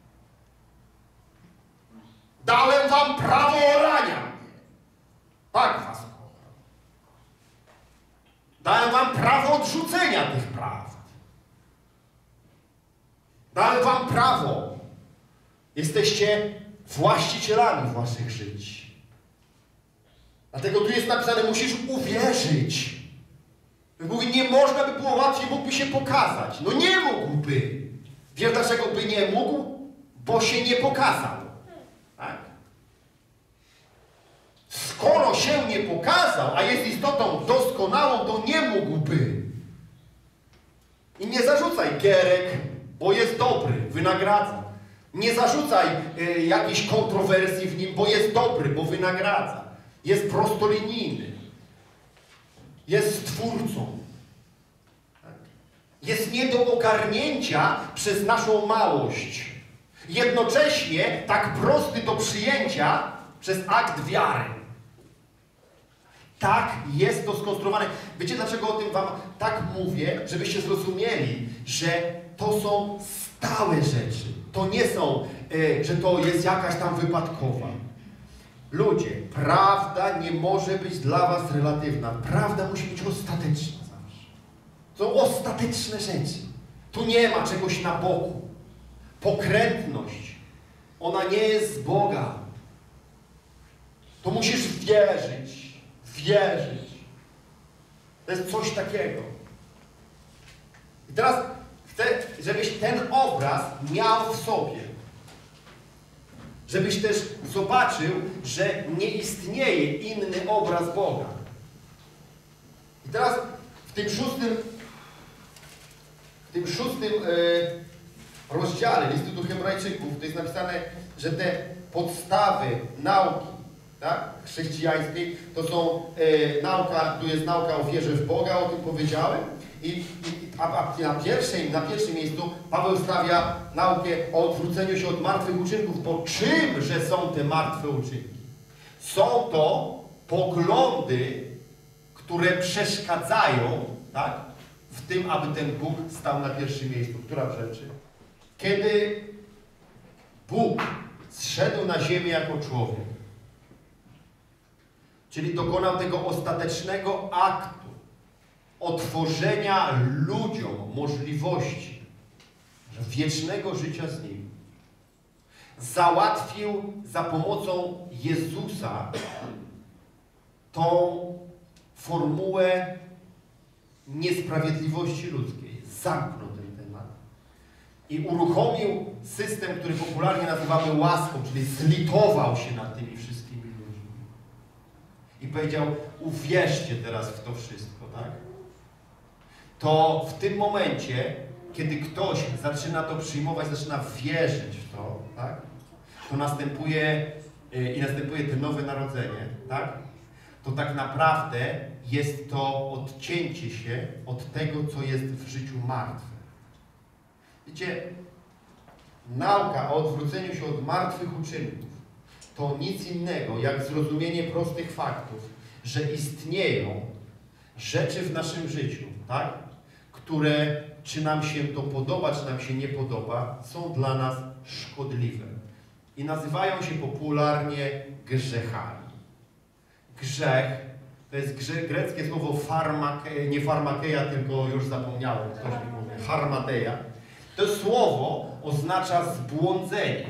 Dałem wam prawo orania. Tak was kocham. Dałem wam prawo odrzucenia tych praw. Dałem wam prawo. Jesteście właścicielami waszych żyć. Dlatego tu jest napisane, musisz uwierzyć. Mówi, nie można by było łatwiej, mógłby się pokazać. No nie mógłby. Wiesz dlaczego by nie mógł? Bo się nie pokazał. Tak? Skoro się nie pokazał, a jest istotą doskonałą, to nie mógłby. I nie zarzucaj gierek, bo jest dobry, wynagradza. Nie zarzucaj jakiejś kontrowersji w nim, bo jest dobry, bo wynagradza. Jest prostolinijny. Jest stwórcą. Jest nie do ogarnięcia przez naszą małość. Jednocześnie tak prosty do przyjęcia przez akt wiary. Tak jest to skonstruowane. Wiecie, dlaczego o tym wam tak mówię? Żebyście zrozumieli, że to są stałe rzeczy. To nie są, że to jest jakaś tam wypadkowa. Ludzie, prawda nie może być dla was relatywna. Prawda musi być ostateczna zawsze. To są ostateczne rzeczy. Tu nie ma czegoś na boku. Pokrętność, ona nie jest z Boga. To musisz wierzyć. Wierzyć. To jest coś takiego. I teraz chcę, żebyś ten obraz miał w sobie. Żebyś też zobaczył, że nie istnieje inny obraz Boga. I teraz w tym szóstym rozdziale listu do Hebrajczyków to jest napisane, że te podstawy nauki, tak, chrześcijańskiej to są tu jest nauka o wierze w Boga, o tym powiedziałem. A na pierwszym miejscu Paweł stawia naukę o odwróceniu się od martwych uczynków. Bo czymże są te martwe uczynki? Są to poglądy, które przeszkadzają, tak, w tym, aby ten Bóg stał na pierwszym miejscu. Która w rzeczy? Kiedy Bóg zszedł na ziemię jako człowiek, czyli dokonał tego ostatecznego aktu otworzenia ludziom możliwości wiecznego życia z Nim, załatwił za pomocą Jezusa tą formułę niesprawiedliwości ludzkiej. Zamknął ten temat i uruchomił system, który popularnie nazywamy łaską, czyli zlitował się nad tymi wszystkimi ludźmi. I powiedział, uwierzcie teraz w to wszystko, tak? To w tym momencie, kiedy ktoś zaczyna to przyjmować, zaczyna wierzyć w to, tak? To następuje te nowe narodzenie, tak? To tak naprawdę jest to odcięcie się od tego, co jest w życiu martwe. Wiecie, nauka o odwróceniu się od martwych uczynków to nic innego jak zrozumienie prostych faktów, że istnieją rzeczy w naszym życiu, tak? Które, czy nam się to podoba, czy nam się nie podoba, są dla nas szkodliwe. i nazywają się popularnie grzechami. Grzech to jest greckie słowo nie farmakeia, tylko już zapomniałem, ktoś mi mówi, harmateia. To słowo oznacza zbłądzenie.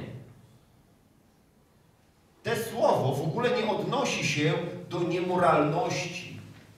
To słowo w ogóle nie odnosi się do niemoralności.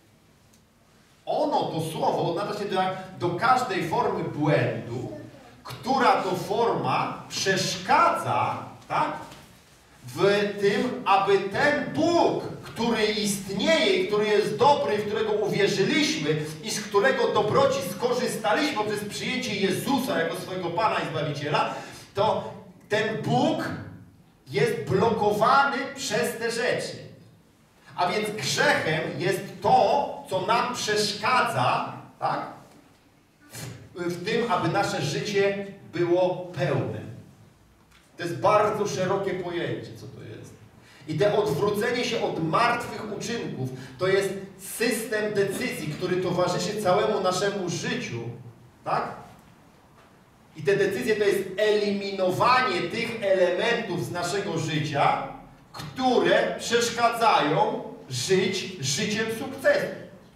To słowo odnosi się do każdej formy błędu, która to forma przeszkadza, tak, w tym, aby ten Bóg, który istnieje, który jest dobry, w którego uwierzyliśmy i z którego dobroci skorzystaliśmy poprzez przyjęcie Jezusa jako swojego Pana i Zbawiciela, to ten Bóg jest blokowany przez te rzeczy. A więc grzechem jest to, co nam przeszkadza, tak, w tym, aby nasze życie było pełne. To jest bardzo szerokie pojęcie, co to jest. I te odwrócenie się od martwych uczynków to jest system decyzji, który towarzyszy całemu naszemu życiu, tak? I te decyzje to jest eliminowanie tych elementów z naszego życia, które przeszkadzają żyć życiem sukcesu.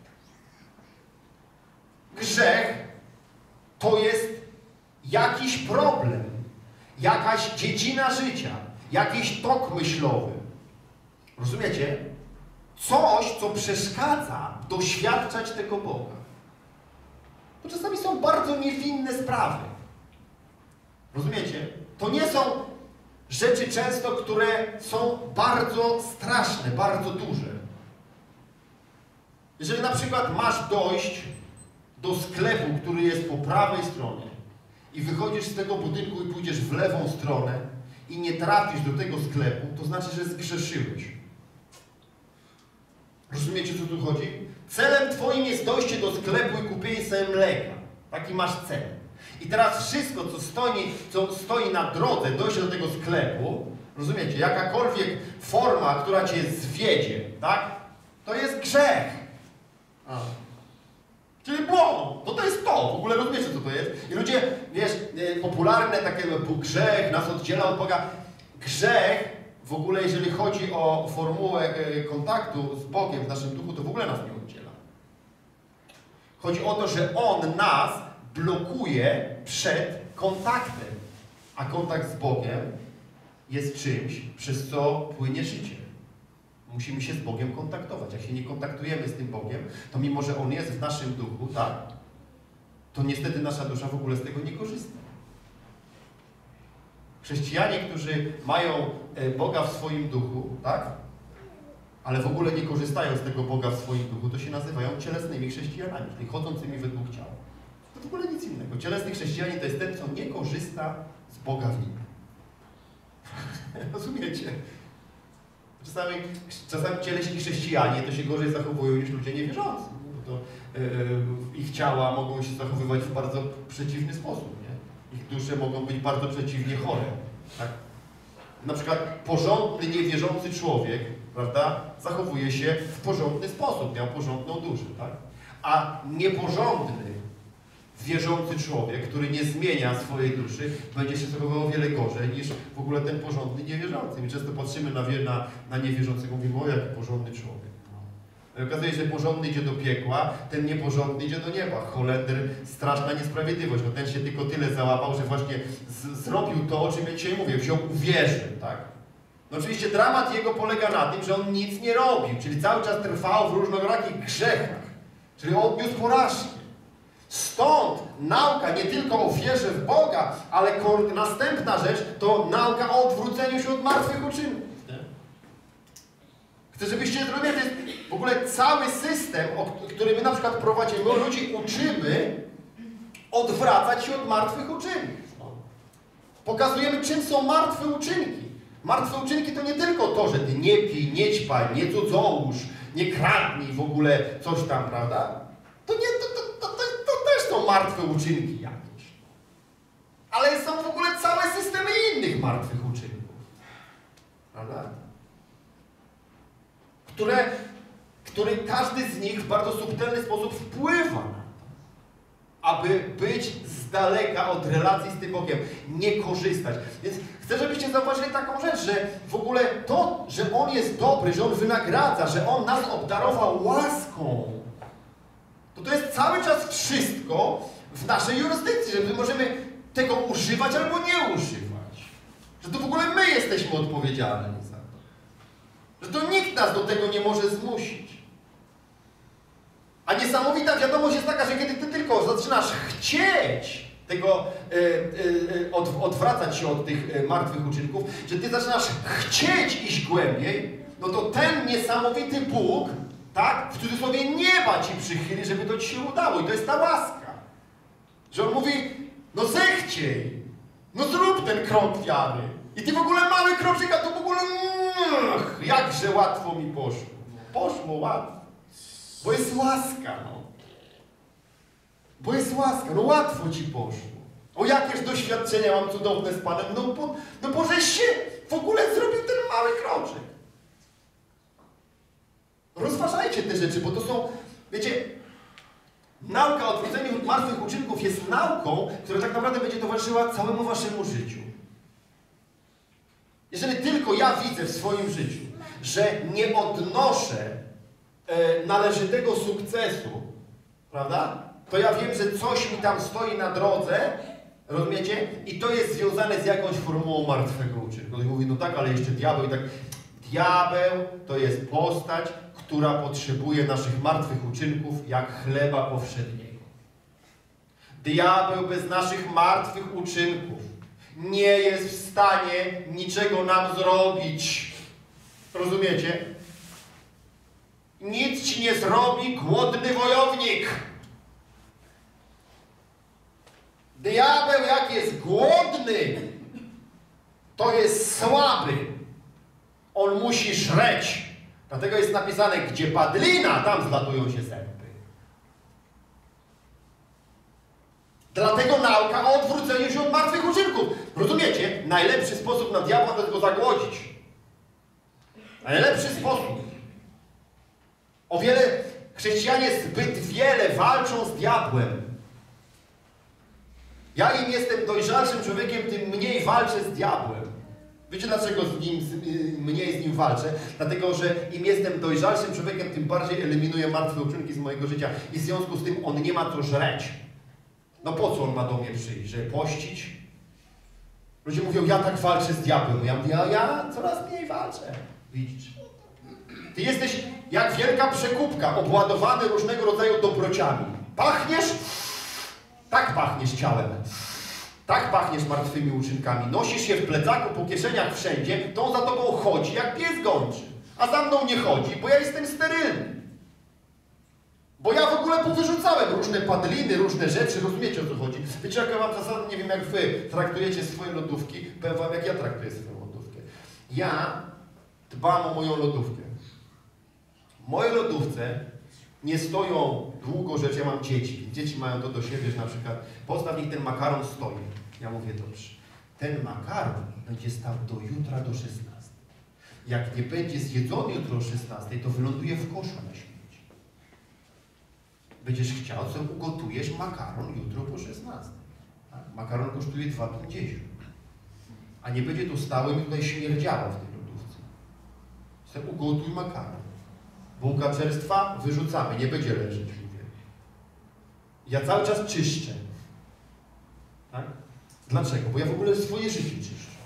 Grzech to jest jakiś problem, jakaś dziedzina życia, jakiś tok myślowy. Rozumiecie? Coś, co przeszkadza doświadczać tego Boga. To czasami są bardzo niewinne sprawy. Rozumiecie? To nie są rzeczy często, które są bardzo straszne, bardzo duże. Jeżeli na przykład masz dojść do sklepu, który jest po prawej stronie i wychodzisz z tego budynku i pójdziesz w lewą stronę i nie trafisz do tego sklepu, to znaczy, że zgrzeszyłeś. Rozumiecie, co tu chodzi? Celem twoim jest dojście do sklepu i kupienie sobie mleka. Taki masz cel. I teraz wszystko, co stoi na drodze dojścia do tego sklepu, rozumiecie, jakakolwiek forma, która cię zwiedzie, tak? To jest grzech. Czyli błąd. To jest to. W ogóle rozumiecie, co to jest? I ludzie, wiesz, popularne takie, grzech nas oddziela od Boga. Grzech, w ogóle jeżeli chodzi o formułę kontaktu z Bogiem w naszym duchu, to w ogóle nas nie oddziela. Chodzi o to, że On nas blokuje przed kontaktem. A kontakt z Bogiem jest czymś, przez co płynie życie. Musimy się z Bogiem kontaktować. Jak się nie kontaktujemy z tym Bogiem, to mimo, że On jest w naszym duchu, tak, to niestety nasza dusza w ogóle z tego nie korzysta. Chrześcijanie, którzy mają Boga w swoim duchu, tak, ale w ogóle nie korzystają z tego Boga w swoim duchu, to się nazywają cielesnymi chrześcijanami, czyli chodzącymi według ciała. To w ogóle nic innego. Cielesny chrześcijanin to jest ten, co nie korzysta z Boga w nim. Rozumiecie? Czasami cieleśni chrześcijanie to się gorzej zachowują niż ludzie niewierzący. Bo to ich ciała mogą się zachowywać w bardzo przeciwny sposób. Nie? Ich dusze mogą być bardzo przeciwnie chore. Tak? Na przykład porządny, niewierzący człowiek, prawda, zachowuje się w porządny sposób, miał porządną duszę. Tak? A nieporządny, wierzący człowiek, który nie zmienia swojej duszy, będzie się zachowywał o wiele gorzej niż w ogóle ten porządny niewierzący. My często patrzymy na niewierzącego i mówimy, o jaki porządny człowiek. No. Okazuje się, że porządny idzie do piekła, ten nieporządny idzie do nieba. Holender, straszna niesprawiedliwość, bo ten się tylko tyle załapał, że właśnie zrobił to, o czym ja dzisiaj mówię, wziął uwierzy, tak? No oczywiście dramat jego polega na tym, że on nic nie robił, czyli cały czas trwał w różnorakich grzechach, czyli odniósł porażkę. Stąd nauka nie tylko o wierze w Boga, ale następna rzecz to nauka o odwróceniu się od martwych uczynków. Chcę, żebyście zrozumieli, to jest w ogóle cały system, który my na przykład prowadzimy, ludzi uczymy odwracać się od martwych uczynków. Pokazujemy, czym są martwe uczynki. Martwe uczynki to nie tylko to, że ty nie pij, nie ćpaj, nie cudzołóż, nie kradnij, w ogóle coś tam, prawda? To też są martwe uczynki jakieś. Ale są w ogóle całe systemy innych martwych uczynków. Prawda? Który każdy z nich w bardzo subtelny sposób wpływa na to, aby być z daleka od relacji z tym Bogiem, nie korzystać. Więc Chcę, żebyście zauważyli taką rzecz, że w ogóle to, że On jest dobry, że On wynagradza, że On nas obdarował łaską, to jest cały czas wszystko w naszej jurysdykcji, że my możemy tego używać albo nie używać. Że to w ogóle my jesteśmy odpowiedzialni za to. Że to nikt nas do tego nie może zmusić. A niesamowita wiadomość jest taka, że kiedy ty tylko zaczynasz chcieć tego, odwracać się od tych martwych uczynków, że ty zaczynasz chcieć iść głębiej, no to ten niesamowity Bóg, tak, w cudzysłowie nieba ci przychyli, żeby to ci się udało. I to jest ta łaska. Że On mówi, no zechciej, no zrób ten krok wiary. I ty w ogóle mały kroczek, a to w ogóle jakże łatwo mi poszło. Poszło łatwo. Bo jest łaska, no. Bo jest łaska, no łatwo ci poszło. O jakież doświadczenia mam cudowne z Panem, no bo żeś się w ogóle zrobił ten mały kroczek. Rozważajcie te rzeczy, bo to są, wiecie, nauka o odwróceniu od martwych uczynków jest nauką, która tak naprawdę będzie towarzyszyła całemu waszemu życiu. Jeżeli tylko ja widzę w swoim życiu, że nie odnoszę należytego sukcesu, prawda? To ja wiem, że coś mi tam stoi na drodze, rozumiecie? I to jest związane z jakąś formułą martwego uczynku. Ktoś mówi, no tak, ale jeszcze diabeł i tak. Diabeł to jest postać, która potrzebuje naszych martwych uczynków jak chleba powszedniego. Diabeł bez naszych martwych uczynków nie jest w stanie niczego nam zrobić. Rozumiecie? Nic ci nie zrobi głodny wojownik. Diabeł jak jest głodny, to jest słaby. On musi żreć. Dlatego jest napisane, gdzie padlina, tam zlatują się zęby. Dlatego nauka o odwróceniu się od martwych uczynków. Rozumiecie? Najlepszy sposób na diabła to jest go zagłodzić. Najlepszy sposób. O wiele, chrześcijanie zbyt wiele walczą z diabłem. Ja im jestem dojrzalszym człowiekiem, tym mniej walczę z diabłem. Wiecie dlaczego mniej z nim walczę? Dlatego, że im jestem dojrzalszym człowiekiem, tym bardziej eliminuję martwe uczynki z mojego życia. I w związku z tym on nie ma co żreć. No po co on ma do mnie przyjść? Żeby pościć? Ludzie mówią, ja tak walczę z diabłem. Ja mówię, a ja coraz mniej walczę. Widzisz? Ty jesteś jak wielka przekupka, obładowany różnego rodzaju dobrociami. Pachniesz? Tak pachniesz ciałem. Tak pachniesz martwymi uczynkami. Nosisz się w plecaku, po kieszeniach wszędzie, to on za tobą chodzi jak pies gączy. A za mną nie chodzi, bo ja jestem sterylny. Bo ja w ogóle powyrzucałem różne padliny, różne rzeczy. Rozumiecie, o co chodzi? Wiecie, jak ja mam zasadę, nie wiem jak wy traktujecie swoje lodówki. Powiem wam, jak ja traktuję swoją lodówkę. Ja dbam o moją lodówkę. W mojej lodówce nie stoją długo rzeczy, ja mam dzieci. Dzieci mają to do siebie, że na przykład postaw niech ten makaron stoi. Ja mówię, dobrze, ten makaron będzie stał do jutra do 16. Jak nie będzie zjedzony jutro o 16, to wyląduje w koszu na śmieci. Będziesz chciał, co ugotujesz makaron jutro po 16. Tak? Makaron kosztuje 2,50. A nie będzie to stało i mi tutaj śmierdziało w tej lodówce. Chcę ugotuj makaron. Bułka czerstwa wyrzucamy, nie będzie leżeć, mówię. Ja cały czas czyszczę. Tak? Dlaczego? Bo ja w ogóle swoje życie czyszczę.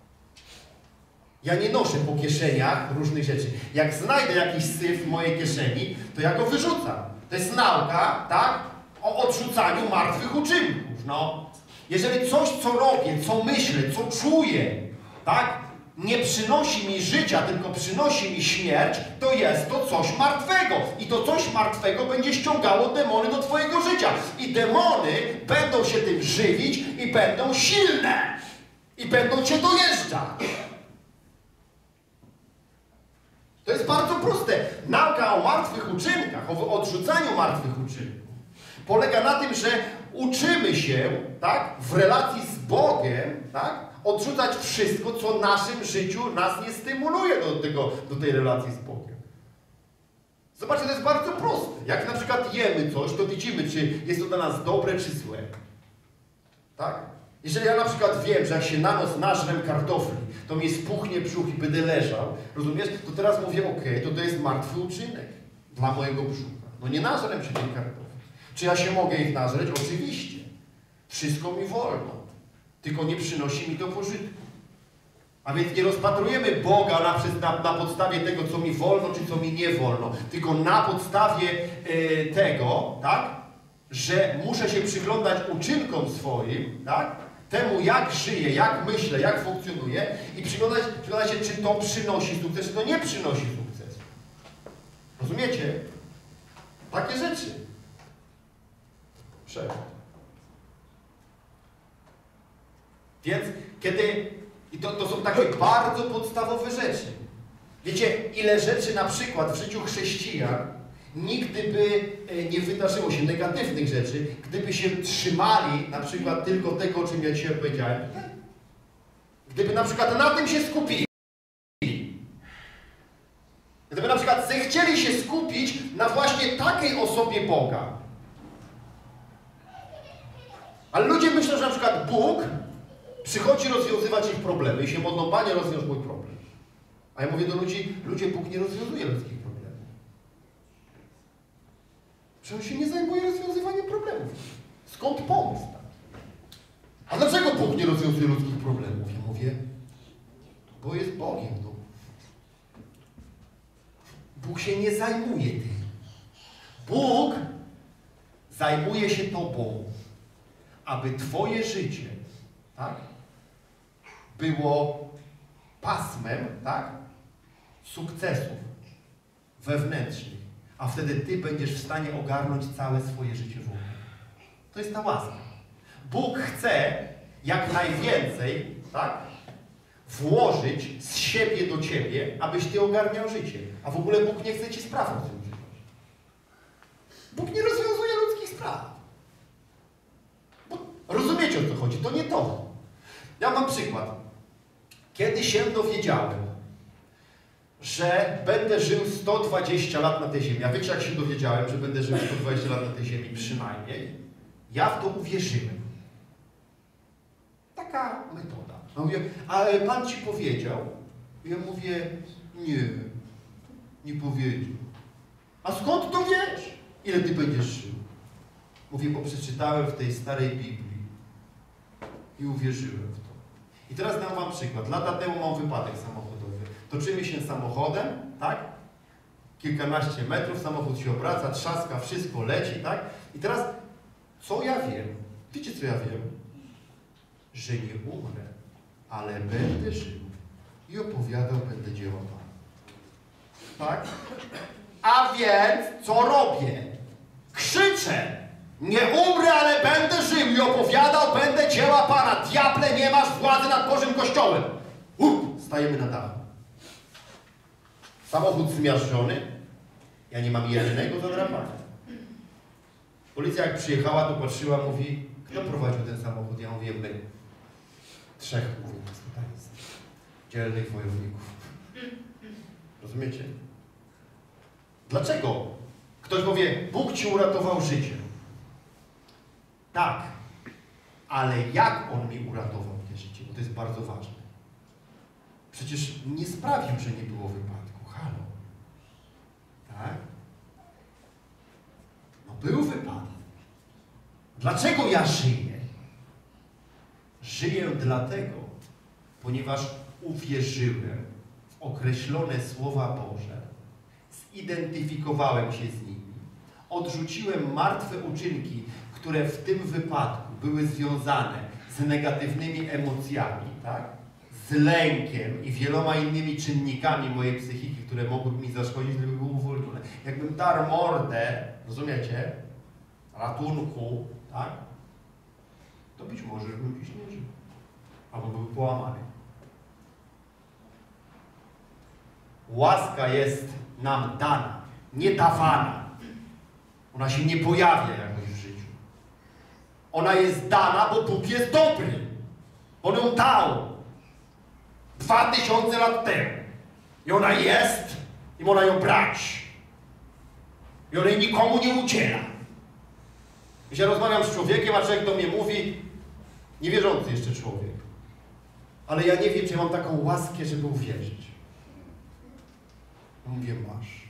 Ja nie noszę po kieszeniach różnych rzeczy. Jak znajdę jakiś syf w mojej kieszeni, to ja go wyrzucam. To jest nauka, tak? O odrzucaniu martwych uczynków. No. Jeżeli coś, co robię, co myślę, co czuję, tak? Nie przynosi mi życia, tylko przynosi mi śmierć, to jest to coś martwego. I to coś martwego będzie ściągało demony do twojego życia. I demony będą się tym żywić i będą silne. I będą cię dojeżdżać. To jest bardzo proste. Nauka o martwych uczynkach, o odrzucaniu martwych uczynków polega na tym, że uczymy się, tak, w relacji z Bogiem, tak, odrzucać wszystko, co w naszym życiu nas nie stymuluje do tej relacji z Bogiem. Zobaczcie, to jest bardzo proste. Jak na przykład jemy coś, to widzimy, czy jest to dla nas dobre, czy złe. Tak? Jeżeli ja na przykład wiem, że jak się na noc nażrem kartofli, to mi spuchnie brzuch i będę leżał, rozumiesz? To teraz mówię, okej, to jest martwy uczynek dla mojego brzucha. No nie nażrem się tych kartofli. Czy ja się mogę ich nażreć? Oczywiście. Wszystko mi wolno. Tylko nie przynosi mi to pożytku. A więc nie rozpatrujemy Boga na podstawie tego, co mi wolno, czy co mi nie wolno, tylko na podstawie tego, tak, że muszę się przyglądać uczynkom swoim, tak, temu jak żyję, jak myślę, jak funkcjonuję i przyglądać się, czy to przynosi sukces, czy to nie przynosi sukcesu. Rozumiecie? Takie rzeczy. Więc i to są takie bardzo podstawowe rzeczy. Wiecie, ile rzeczy na przykład w życiu chrześcijan nigdy by nie wydarzyło się, negatywnych rzeczy, gdyby się trzymali na przykład tylko tego, o czym ja dzisiaj powiedziałem. Gdyby na przykład na tym się skupili. Gdyby na przykład zechcieli się skupić na właśnie takiej osobie Boga. Ale ludzie myślą, że na przykład Bóg przychodzi rozwiązywać ich problemy i się modlą, Panie, rozwiąż mój problem. A ja mówię do ludzi, Bóg nie rozwiązuje ludzkich problemów. Że On się nie zajmuje rozwiązywaniem problemów. Skąd pomysł? A dlaczego Bóg nie rozwiązuje ludzkich problemów? Ja mówię, bo jest Bogiem. No. Bóg się nie zajmuje tym. Bóg zajmuje się Tobą, aby Twoje życie, tak, było pasmem, tak, sukcesów wewnętrznych, a wtedy Ty będziesz w stanie ogarnąć całe swoje życie w ogóle. To jest ta łaska. Bóg chce jak najwięcej, tak, włożyć z siebie do Ciebie, abyś Ty ogarniał życie. A w ogóle Bóg nie chce Ci spraw rozwiązywać. Bóg nie rozwiązuje ludzkich spraw. Bo rozumiecie, o co chodzi? To nie to. Ja mam przykład. Kiedy się dowiedziałem, że będę żył 120 lat na tej ziemi, a wiecie, jak się dowiedziałem, że będę żył 120 lat na tej ziemi przynajmniej, ja w to uwierzyłem. Taka metoda. Ja mówię, ale Pan Ci powiedział? Ja mówię, nie powiedział. A skąd to wiesz? Ile Ty będziesz żył? Mówię, bo przeczytałem w tej starej Biblii i uwierzyłem w to. I teraz dam Wam przykład. Lata temu mam wypadek samochodowy. Toczymy się samochodem, tak? Kilkanaście metrów, samochód się obraca, trzaska, wszystko leci, tak? I teraz, co ja wiem? Wiecie, co ja wiem? Że nie umrę, ale będę żył i opowiadał będę dzieła Pana. Tak? A więc, co robię? Krzyczę! Nie umrę, ale będę żył i opowiadał będę dzieła Pana. Diable, nie masz władzy nad Bożym Kościołem. Stajemy na dachu. Samochód zmiażdżony. Ja nie mam jednego zadrapania. Policja jak przyjechała, to patrzyła, mówi, kto prowadził ten samochód? Ja mówię, my. 3, mówię, tutaj jest. Dzielnych wojowników. Rozumiecie? Dlaczego? Ktoś powie, Bóg Ci uratował życie. Tak, ale jak On mi uratował te życie? Bo to jest bardzo ważne. Przecież nie sprawił, że nie było wypadku. Halo. Tak? No był wypadek. Dlaczego ja żyję? Żyję dlatego, ponieważ uwierzyłem w określone słowa Boże, zidentyfikowałem się z nimi, odrzuciłem martwe uczynki, które w tym wypadku były związane z negatywnymi emocjami, tak? Z lękiem i wieloma innymi czynnikami mojej psychiki, które mogłyby mi zaszkodzić, gdyby był uwolniony. Jakbym darł mordę, rozumiecie, ratunku, tak? To być może bym dziś nie żył. Albo był połamany. Łaska jest nam dana, nie dawana. Ona się nie pojawia jakoś w życiu. Ona jest dana, bo Bóg jest dobry. On ją dał 2000 lat temu. I ona jest i można ją brać. I on jej nikomu nie udziela. Jeśli ja rozmawiam z człowiekiem, a człowiek do mnie mówi, niewierzący jeszcze człowiek. Ale ja nie wiem, czy ja mam taką łaskę, żeby uwierzyć. Mówię, masz.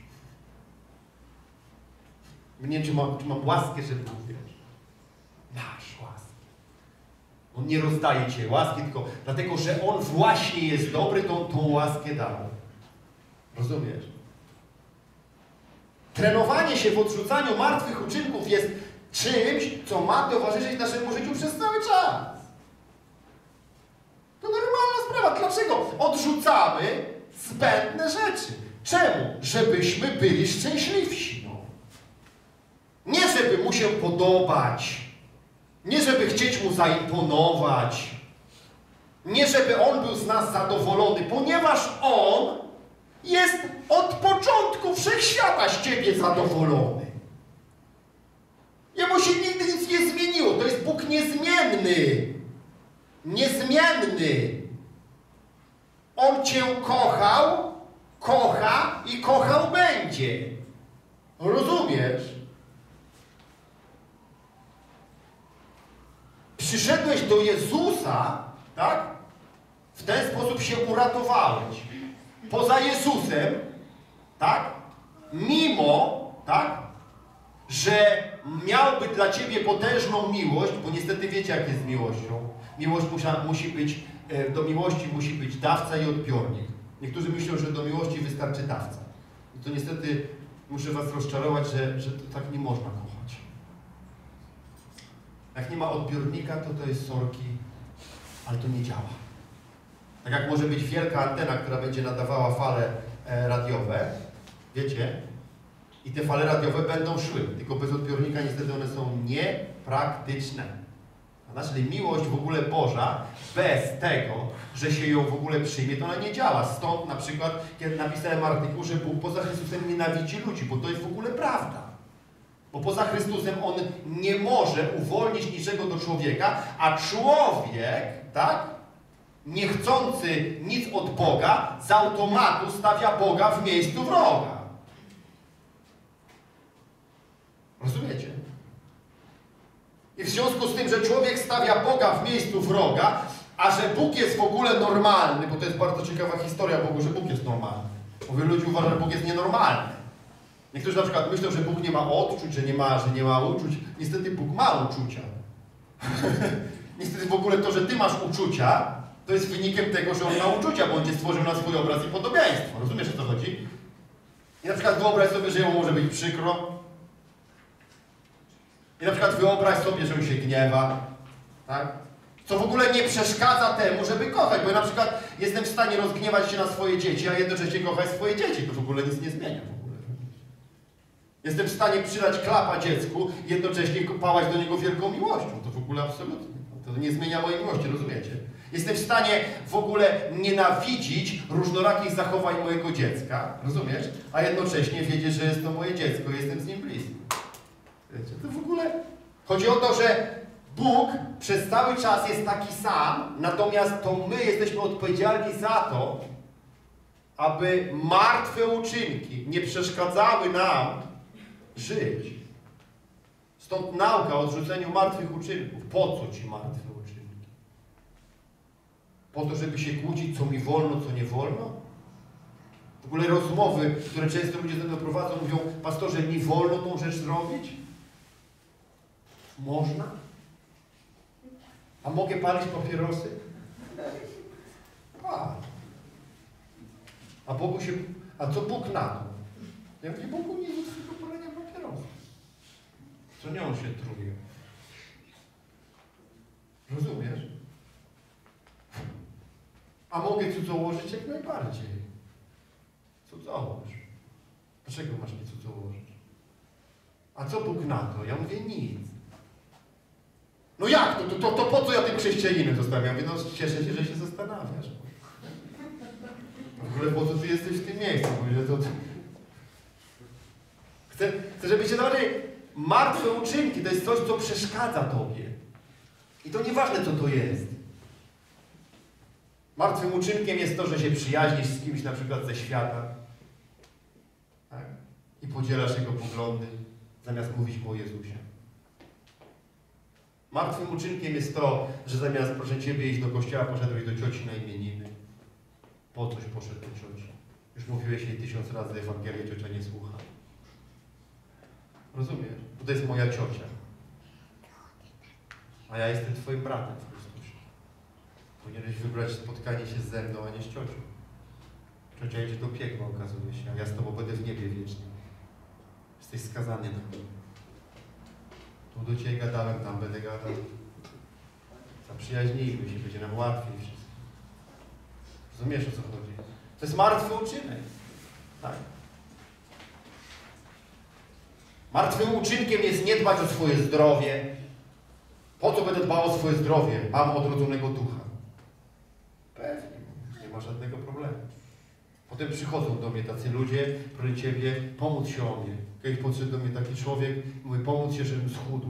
Nie wiem, czy mam łaskę, żeby uwierzyć. Masz łaskę. On nie rozdaje Ci łaski, tylko dlatego, że On właśnie jest dobry, to tą łaskę dał. Rozumiesz? Trenowanie się w odrzucaniu martwych uczynków jest czymś, co ma towarzyszyć naszemu życiu przez cały czas. To normalna sprawa. Dlaczego odrzucamy zbędne rzeczy? Czemu? Żebyśmy byli szczęśliwsi. No. Nie żeby mu się podobać. Nie żeby chcieć mu zaimponować. Nie żeby on był z nas zadowolony, ponieważ on jest od początku wszechświata z Ciebie zadowolony. Jemu się nigdy nic nie zmieniło. To jest Bóg niezmienny. Niezmienny. On Cię kochał, kocha i kochał będzie. Rozumiesz? Przyszedłeś do Jezusa, tak? W ten sposób się uratowałeś. Poza Jezusem, tak? Mimo, tak? Że miałby dla Ciebie potężną miłość, bo niestety wiecie, jak jest z miłością. Miłość musi być, do miłości musi być dawca i odbiornik. Niektórzy myślą, że do miłości wystarczy dawca. I to niestety muszę Was rozczarować, że to tak nie można kochać. Jak nie ma odbiornika, to jest sorki, ale to nie działa. Tak jak może być wielka antena, która będzie nadawała fale radiowe, wiecie, i te fale radiowe będą szły, tylko bez odbiornika niestety one są niepraktyczne. Czyli miłość w ogóle Boża, bez tego, że się ją w ogóle przyjmie, to ona nie działa. Stąd na przykład, kiedy napisałem artykuł, że Bóg poza Chrystusem nienawidzi ludzi, bo to jest w ogóle prawda. Bo poza Chrystusem On nie może uwolnić niczego do człowieka, a człowiek, tak, niechcący nic od Boga, z automatu stawia Boga w miejscu wroga. Rozumiecie? I w związku z tym, że człowiek stawia Boga w miejscu wroga, a że Bóg jest w ogóle normalny, bo to jest bardzo ciekawa historia Bogu, że Bóg jest normalny. Bo wielu ludzi uważa, że Bóg jest nienormalny. Niektórzy na przykład myślą, że Bóg nie ma odczuć, że nie ma uczuć. Niestety Bóg ma uczucia. Niestety w ogóle to, że Ty masz uczucia, to jest wynikiem tego, że On ma uczucia, bo On Cię stworzył na swój obraz i podobieństwo. Rozumiesz, o co chodzi? I na przykład wyobraź sobie, że Jemu może być przykro. I na przykład wyobraź sobie, że On się gniewa. Tak? Co w ogóle nie przeszkadza temu, żeby kochać. Bo ja na przykład jestem w stanie rozgniewać się na swoje dzieci, a jednocześnie kochać swoje dzieci. To w ogóle nic nie zmienia. Jestem w stanie przydać klapa dziecku i jednocześnie pałać do niego wielką miłością. To w ogóle absolutnie. To nie zmienia mojej miłości, rozumiecie? Jestem w stanie w ogóle nienawidzić różnorakich zachowań mojego dziecka, rozumiesz? A jednocześnie wiedzieć, że jest to moje dziecko i jestem z nim bliski. Wiecie, to w ogóle... Chodzi o to, że Bóg przez cały czas jest taki sam, natomiast to my jesteśmy odpowiedzialni za to, aby martwe uczynki nie przeszkadzały nam żyć. Stąd nauka o odrzuceniu martwych uczynków. Po co Ci martwe uczynki? Po to, żeby się kłócić, co mi wolno, co nie wolno? W ogóle rozmowy, które często ludzie ze mną prowadzą, mówią, pastorze, mi wolno tą rzecz zrobić? Można? A mogę palić papierosy? A co Bóg na to? Ja mówię, Bogu nie jest tylko palenia papierosów. Co nie On się truje. Rozumiesz? A mogę cudzołożyć jak najbardziej. Cudzołóż. Dlaczego masz mi cudzołożyć? A co Bóg na to? Ja mówię, nic. No jak? To po co ja tym chrześcijaninem zostawiam? Ja mówię, no cieszę się, że się zastanawiasz. W ogóle po co Ty jesteś w tym miejscu? Chcę, żebyście zobaczyli, martwe uczynki to jest coś, co przeszkadza Tobie. I to nieważne, co to jest. Martwym uczynkiem jest to, że się przyjaźnisz z kimś, na przykład ze świata. Tak? I podzielasz jego poglądy, zamiast mówić mu o Jezusie. Martwym uczynkiem jest to, że zamiast, proszę Ciebie, iść do kościoła, poszedłeś do cioci na imieniny. Po coś poszedł do cioci? Już mówiłeś jej 1000 razy Ewangelię, ciocia nie słucha. Rozumiesz? Bo to jest moja ciocia. A ja jestem Twoim bratem w Chrystusie. Powinieneś wybrać spotkanie się ze mną, a nie z ciocią. Ciocia idzie do piekła, okazuje się, a ja z Tobą będę w niebie wiecznie. Jesteś skazany na to. Tu do Ciebie gadałem, tam będę gadał. Zaprzyjaźnijmy się, będzie nam łatwiej wszystko. Rozumiesz, o co chodzi? To jest martwy uczynek. Tak. Martwym uczynkiem jest nie dbać o swoje zdrowie. Po co będę dbał o swoje zdrowie? Mam odrodzonego ducha. Pewnie, nie ma żadnego problemu. Potem przychodzą do mnie tacy ludzie, proszę Ciebie, pomóc się o mnie. Kiedyś podszedł do mnie taki człowiek, mówi, pomóc się, żebym schudł.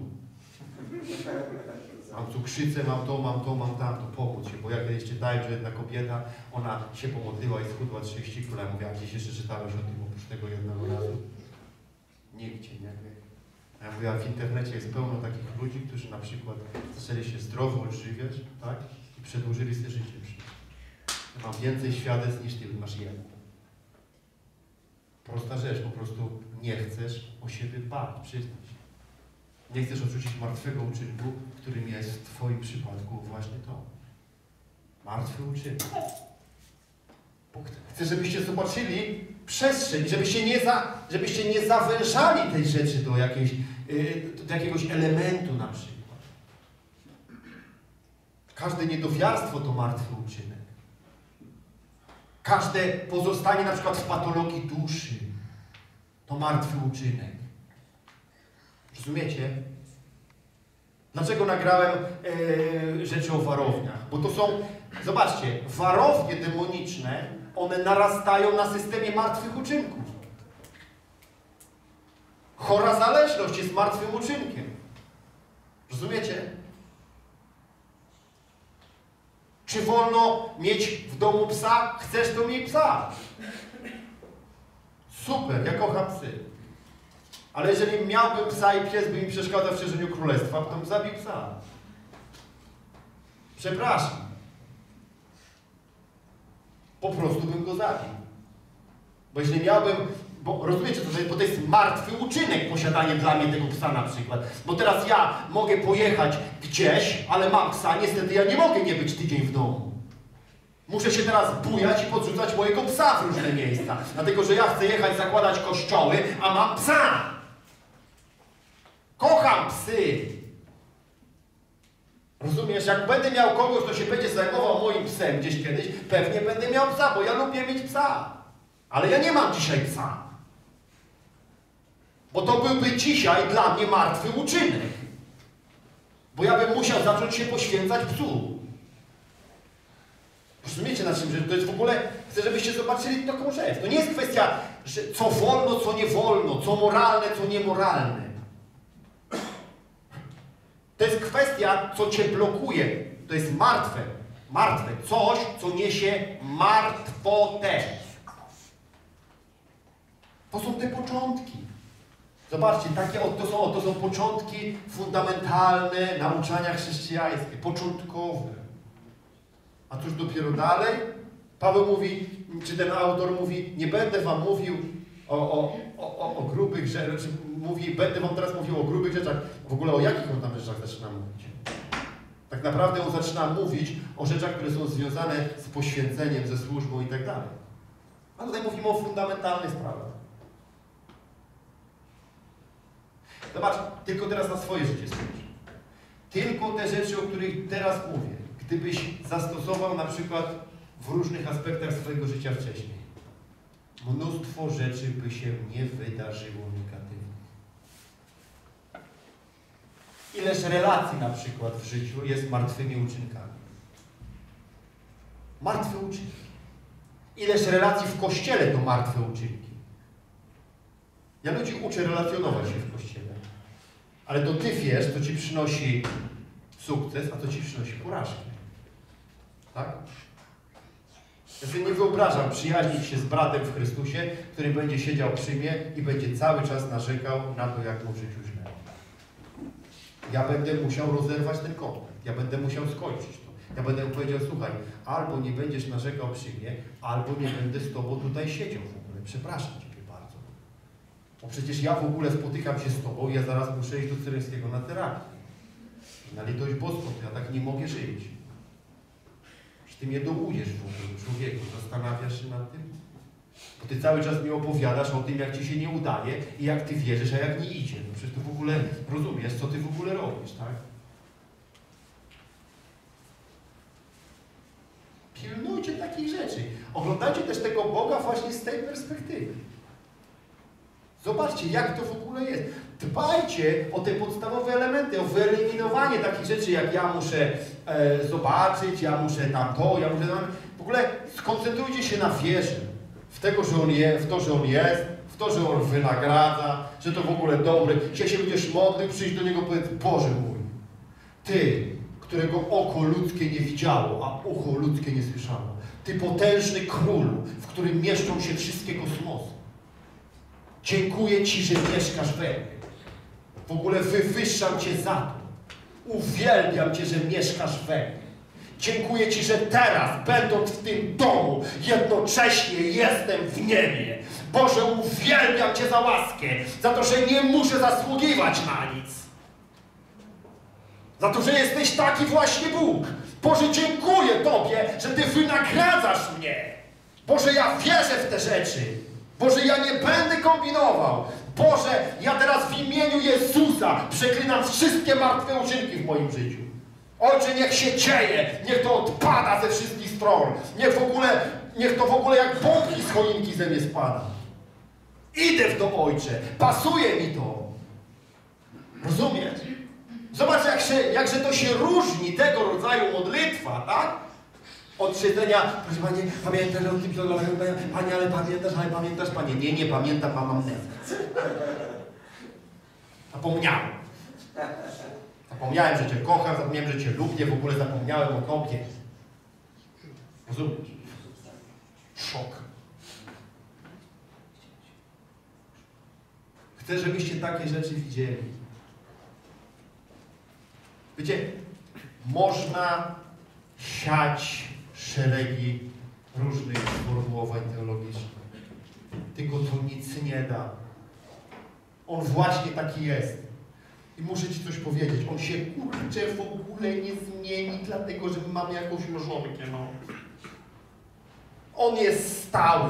Mam cukrzycę, mam to, mam tamto, pomóc się. Bo ja kiedyś czytałem, że jedna kobieta, ona się pomodliła i schudła 30 kg. Ja mówię, a gdzieś jeszcze czytałeś o tym oprócz tego jednego razu? Nigdzie, nie? A ja mówię, a w internecie jest pełno takich ludzi, którzy na przykład zaczęli się zdrowo odżywiać, tak? I przedłużyli sobie życie. Mam więcej świadectw niż Ty masz jedno. Prosta rzecz, po prostu nie chcesz o siebie dbać, przyznać się. Nie chcesz odrzucić martwego uczynku, którym jest w Twoim przypadku właśnie to. Martwy uczynek. Chcę, żebyście zobaczyli przestrzeń, żebyście nie zawężali tej rzeczy do jakiegoś elementu na przykład. Każde niedowiarstwo to martwy uczynek. Każde pozostanie na przykład w patologii duszy to martwy uczynek. Rozumiecie? Dlaczego nagrałem rzeczy o warowniach? Bo to są, zobaczcie, warownie demoniczne, one narastają na systemie martwych uczynków. Chora zależność jest martwym uczynkiem. Rozumiecie? Czy wolno mieć w domu psa? Chcesz, to miej psa. Super, ja kocham psy. Ale jeżeli miałbym psa i pies by mi przeszkadzał w szerzeniu królestwa, to bym zabił psa. Przepraszam. Po prostu bym go zabił. Bo jeżeli miałbym... Bo rozumiecie, bo to jest martwy uczynek posiadanie dla mnie tego psa na przykład. Bo teraz ja mogę pojechać gdzieś, ale mam psa, niestety ja nie mogę nie być tydzień w domu. Muszę się teraz bujać i podrzucać mojego psa w różne miejsca. Dlatego, że ja chcę jechać zakładać kościoły, a mam psa. Kocham psy. Rozumiesz, jak będę miał kogoś, kto się będzie zajmował moim psem gdzieś kiedyś, pewnie będę miał psa, bo ja lubię mieć psa. Ale ja nie mam dzisiaj psa. Bo to byłby dzisiaj dla mnie martwy uczynek. Bo ja bym musiał zacząć się poświęcać psu. Rozumiecie, na czym, że to jest w ogóle... Chcę, żebyście zobaczyli taką rzecz. To nie jest kwestia, że co wolno, co nie wolno, co moralne, co niemoralne. To jest kwestia, co Cię blokuje. To jest martwe. Martwe. Coś, co niesie martwotę. To są te początki. Zobaczcie, takie to są początki fundamentalne nauczania chrześcijańskie. Początkowe. A cóż dopiero dalej? Paweł mówi, czy ten autor mówi, nie będę wam mówił o grubych rzeczach, będę wam teraz mówił o grubych rzeczach. W ogóle o jakich on tam rzeczach zaczyna mówić? Tak naprawdę on zaczyna mówić o rzeczach, które są związane z poświęceniem, ze służbą i tak dalej. A tutaj mówimy o fundamentalnych sprawach. Zobacz, tylko teraz na swoje życie spójrz. Tylko te rzeczy, o których teraz mówię, gdybyś zastosował na przykład w różnych aspektach swojego życia wcześniej, mnóstwo rzeczy by się nie wydarzyło negatywnie. Ileż relacji na przykład w życiu jest martwymi uczynkami. Martwe uczynki. Ileż relacji w Kościele to martwe uczynki. Ja ludzi uczę relacjonować się w Kościele. Ale to Ty wiesz, co Ci przynosi sukces, a co Ci przynosi porażkę. Tak? Ja sobie nie wyobrażam przyjaźnić się z bratem w Chrystusie, który będzie siedział przy mnie i będzie cały czas narzekał na to, jak mu w życiu źle. Ja będę musiał rozerwać ten kontakt. Ja będę musiał skończyć to. Ja będę powiedział, słuchaj, albo nie będziesz narzekał przy mnie, albo nie będę z tobą tutaj siedział w ogóle. Przepraszam ciebie bardzo. Bo przecież ja w ogóle spotykam się z tobą i ja zaraz muszę iść do Cyryjskiego na terapię. Na litość boską, to ja tak nie mogę żyć. Że ty mnie dołudziesz w ogóle, człowieku. Zastanawiasz się nad tym? Bo ty cały czas mi opowiadasz o tym, jak ci się nie udaje i jak ty wierzysz, a jak nie idzie. No przecież ty w ogóle rozumiesz, co ty w ogóle robisz, tak? Pilnujcie takich rzeczy. Oglądajcie też tego Boga właśnie z tej perspektywy. Zobaczcie, jak to w ogóle jest. Dbajcie o te podstawowe elementy, o wyeliminowanie takich rzeczy, jak ja muszę zobaczyć, ja muszę tam to, ja muszę tam... W ogóle skoncentrujcie się na wierze. W tego, że on w to, że On jest, w to, że On wynagradza, że to w ogóle dobre. Jak się będziesz modlił, przyjść do Niego i powiedz, Boże mój, Ty, którego oko ludzkie nie widziało, a ucho ludzkie nie słyszało. Ty potężny królu, w którym mieszczą się wszystkie kosmosy. Dziękuję Ci, że mieszkasz we mnie. W ogóle wywyższam Cię za to. Uwielbiam Cię, że mieszkasz we mnie. Dziękuję Ci, że teraz, będąc w tym domu, jednocześnie jestem w niebie. Boże, uwielbiam Cię za łaskę, za to, że nie muszę zasługiwać na nic. Za to, że jesteś taki właśnie Bóg. Boże, dziękuję Tobie, że Ty wynagradzasz mnie. Boże, ja wierzę w te rzeczy. Boże, ja nie będę kombinował. Boże, ja teraz w imieniu Jezusa przeklinam wszystkie martwe uczynki w moim życiu. Ojcze, niech się dzieje, niech to odpada ze wszystkich stron. Niech to w ogóle jak bombki z choinki ze mnie spada. Idę w to, Ojcze. Pasuje mi to. Rozumiesz? Zobacz, jakże to się różni, tego rodzaju modlitwa, tak? Od siedzenia, proszę Panie, pamiętasz o tym, Panie, ale pamiętasz, Panie. Nie pamiętam, mam amnezję. Zapomniałem, że Cię kocham, zapomniałem, że Cię lubię, w ogóle zapomniałem o Tobie. Rozumiesz? Szok. Chcę, żebyście takie rzeczy widzieli. Wiecie, można siać szeregi różnych sformułowań teologicznych. Tylko to nic nie da. On właśnie taki jest. I muszę Ci coś powiedzieć. On się, kurczę, w ogóle nie zmieni, dlatego, że my mamy jakąś mrzonkę, no. On jest stały.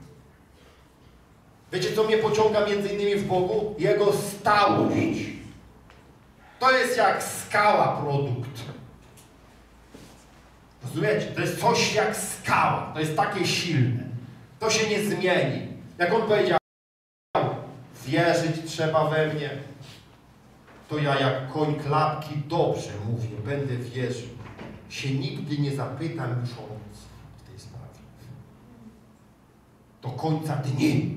Wiecie, co mnie pociąga między innymi w Bogu? Jego stałość. To jest jak skała produkt. Rozumiecie? To jest coś jak skała. To jest takie silne. To się nie zmieni. Jak on powiedział, wierzyć trzeba we mnie, to ja jak koń klapki dobrze mówię, będę wierzył. Się nigdy nie zapytam już o nic w tej sprawie. Do końca dni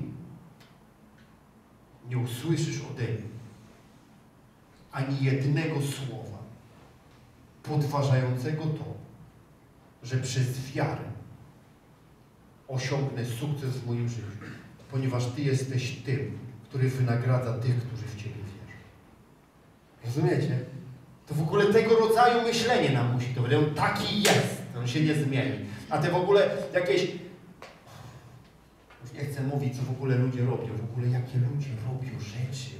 nie usłyszysz ode mnie ani jednego słowa podważającego to, że przez wiarę osiągnę sukces w moim życiu, ponieważ Ty jesteś tym, który wynagradza tych, którzy w Ciebie wierzą. Rozumiecie? To w ogóle tego rodzaju myślenie nam musi to być. On taki jest, on się nie zmieni. A te w ogóle jakieś... Już nie chcę mówić, co w ogóle ludzie robią. W ogóle jakie ludzie robią rzeczy.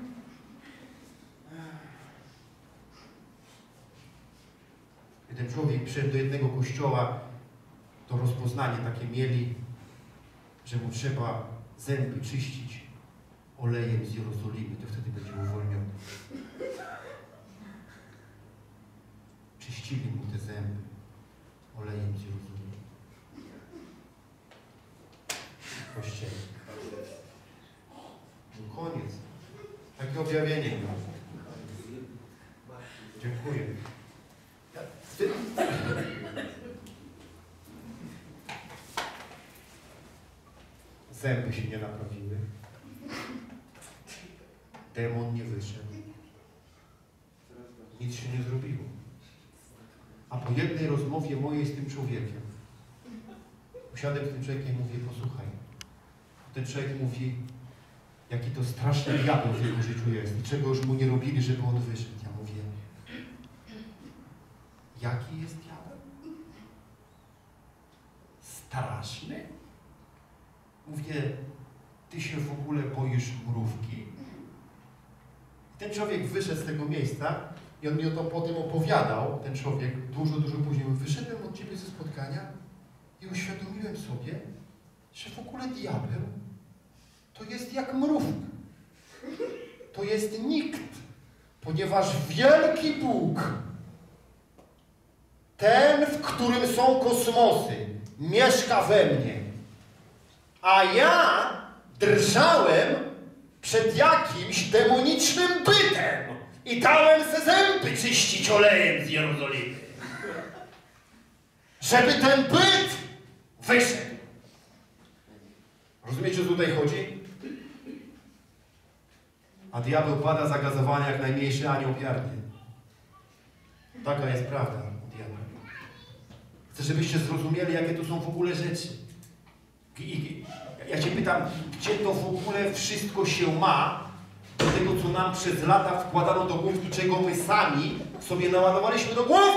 Jeden człowiek przyszedł do jednego kościoła, to rozpoznanie takie mieli, że mu trzeba zęby czyścić olejem z Jerozolimy, to wtedy będzie uwolniony. Czyścili mu te zęby olejem z Jerozolimy. W kościele. No koniec. Takie objawienie miał. Dziękuję. Zęby się nie naprawiły. Demon nie wyszedł. Nic się nie zrobiło. A po jednej rozmowie mojej z tym człowiekiem, usiadłem z tym człowiekiem i mówię, posłuchaj. Ten człowiek mówi, jaki to straszny diabeł w jego życiu jest i czego już mu nie robili, żeby on wyszedł. Ja mówię, Jaki jest diabeł? Straszny? Mówię, ty się w ogóle boisz mrówki? I ten człowiek wyszedł z tego miejsca i on mi o to potem opowiadał, ten człowiek, dużo później. Wyszedłem od ciebie ze spotkania i uświadomiłem sobie, że w ogóle diabeł to jest jak mrówka. To jest nikt, ponieważ wielki Bóg, ten, w którym są kosmosy, mieszka we mnie. A ja drżałem przed jakimś demonicznym bytem i dałem se zęby czyścić olejem z Jerozolimy. Żeby ten byt wyszedł. Rozumiecie, o co tutaj chodzi? A diabeł pada zagazowania jak najmniejszy anioł piarny. Taka jest prawda o diable. Chcę, żebyście zrozumieli, jakie to są w ogóle rzeczy. Ja cię pytam, gdzie to w ogóle wszystko się ma do tego, co nam przez lata wkładano do głów i czego my sami sobie naładowaliśmy do głów?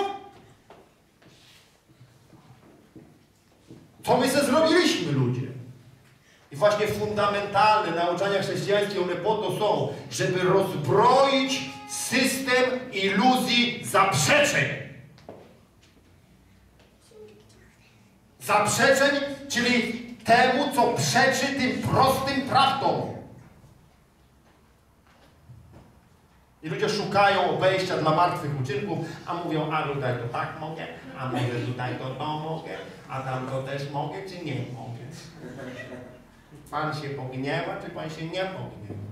Co my se zrobiliśmy, ludzie? I właśnie fundamentalne nauczania chrześcijańskie, one po to są, żeby rozbroić system iluzji zaprzeczeń. Zaprzeczeń, czyli temu, co przeczy tym prostym prawdom. I ludzie szukają obejścia dla martwych uczynków, a mówią, a tutaj to tak mogę, a może tutaj to mogę, a tam to też mogę, czy nie mogę. Pan się pogniewa, czy Pan się nie pogniewa?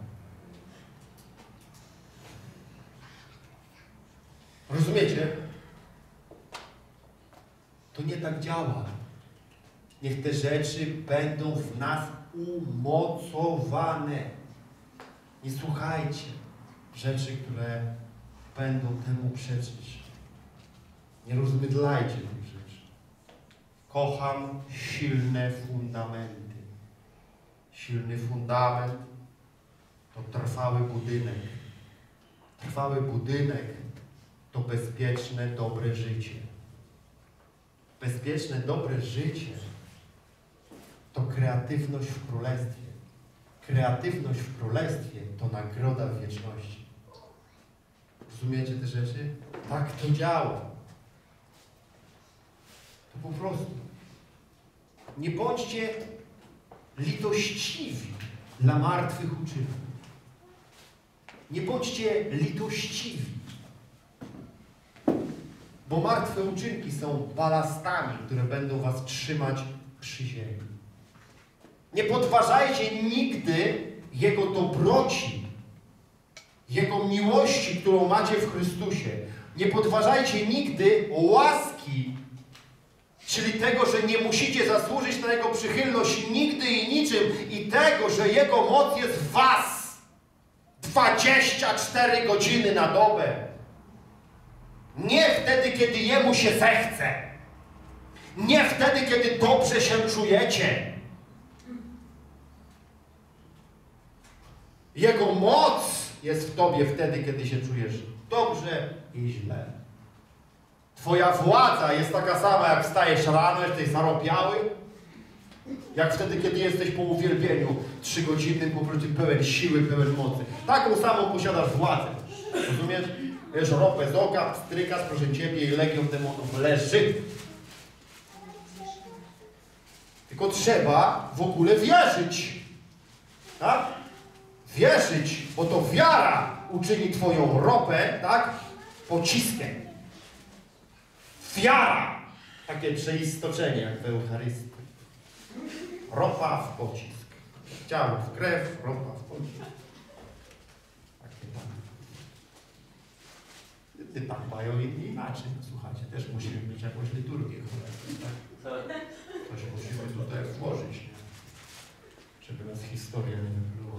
Rozumiecie? To nie tak działa. Niech te rzeczy będą w nas umocowane. Nie słuchajcie rzeczy, które będą temu przeczyć. Nie rozmydlajcie tych rzeczy. Kocham silne fundamenty. Silny fundament to trwały budynek. Trwały budynek to bezpieczne, dobre życie. Bezpieczne, dobre życie to kreatywność w Królestwie. Kreatywność w Królestwie to nagroda w wieczności. Rozumiecie te rzeczy? Tak to działa. To po prostu. Nie bądźcie litościwi dla martwych uczynków. Nie bądźcie litościwi. Bo martwe uczynki są balastami, które będą was trzymać przy ziemi. Nie podważajcie nigdy Jego dobroci, Jego miłości, którą macie w Chrystusie. Nie podważajcie nigdy łaski, czyli tego, że nie musicie zasłużyć na Jego przychylność nigdy i niczym i tego, że Jego moc jest w was 24 godziny na dobę. Nie wtedy, kiedy Jemu się zechce. Nie wtedy, kiedy dobrze się czujecie. Jego moc jest w tobie wtedy, kiedy się czujesz dobrze i źle. Twoja władza jest taka sama, jak wstajesz rano, jesteś zarobiały, jak wtedy, kiedy jesteś po uwielbieniu 3 godziny, po prostu pełen siły, pełen mocy. Taką samą posiadasz władzę. Rozumiesz? Wiesz, ropę z oka, stryka, proszę Ciebie, i legion demonów leży. Tylko trzeba w ogóle wierzyć. Tak? Wierzyć, bo to wiara uczyni Twoją ropę, tak? Pociskiem. Wiara. Takie przeistoczenie jak w Eucharystii. Ropa w pocisk. Ciało w krew, ropa w pocisk. Takie tam. Tam mają inni inaczej. No, słuchajcie, też musimy mieć jakąś liturgię. Tak? Coś musimy tutaj włożyć, nie? Żeby nas historia nie wypluła.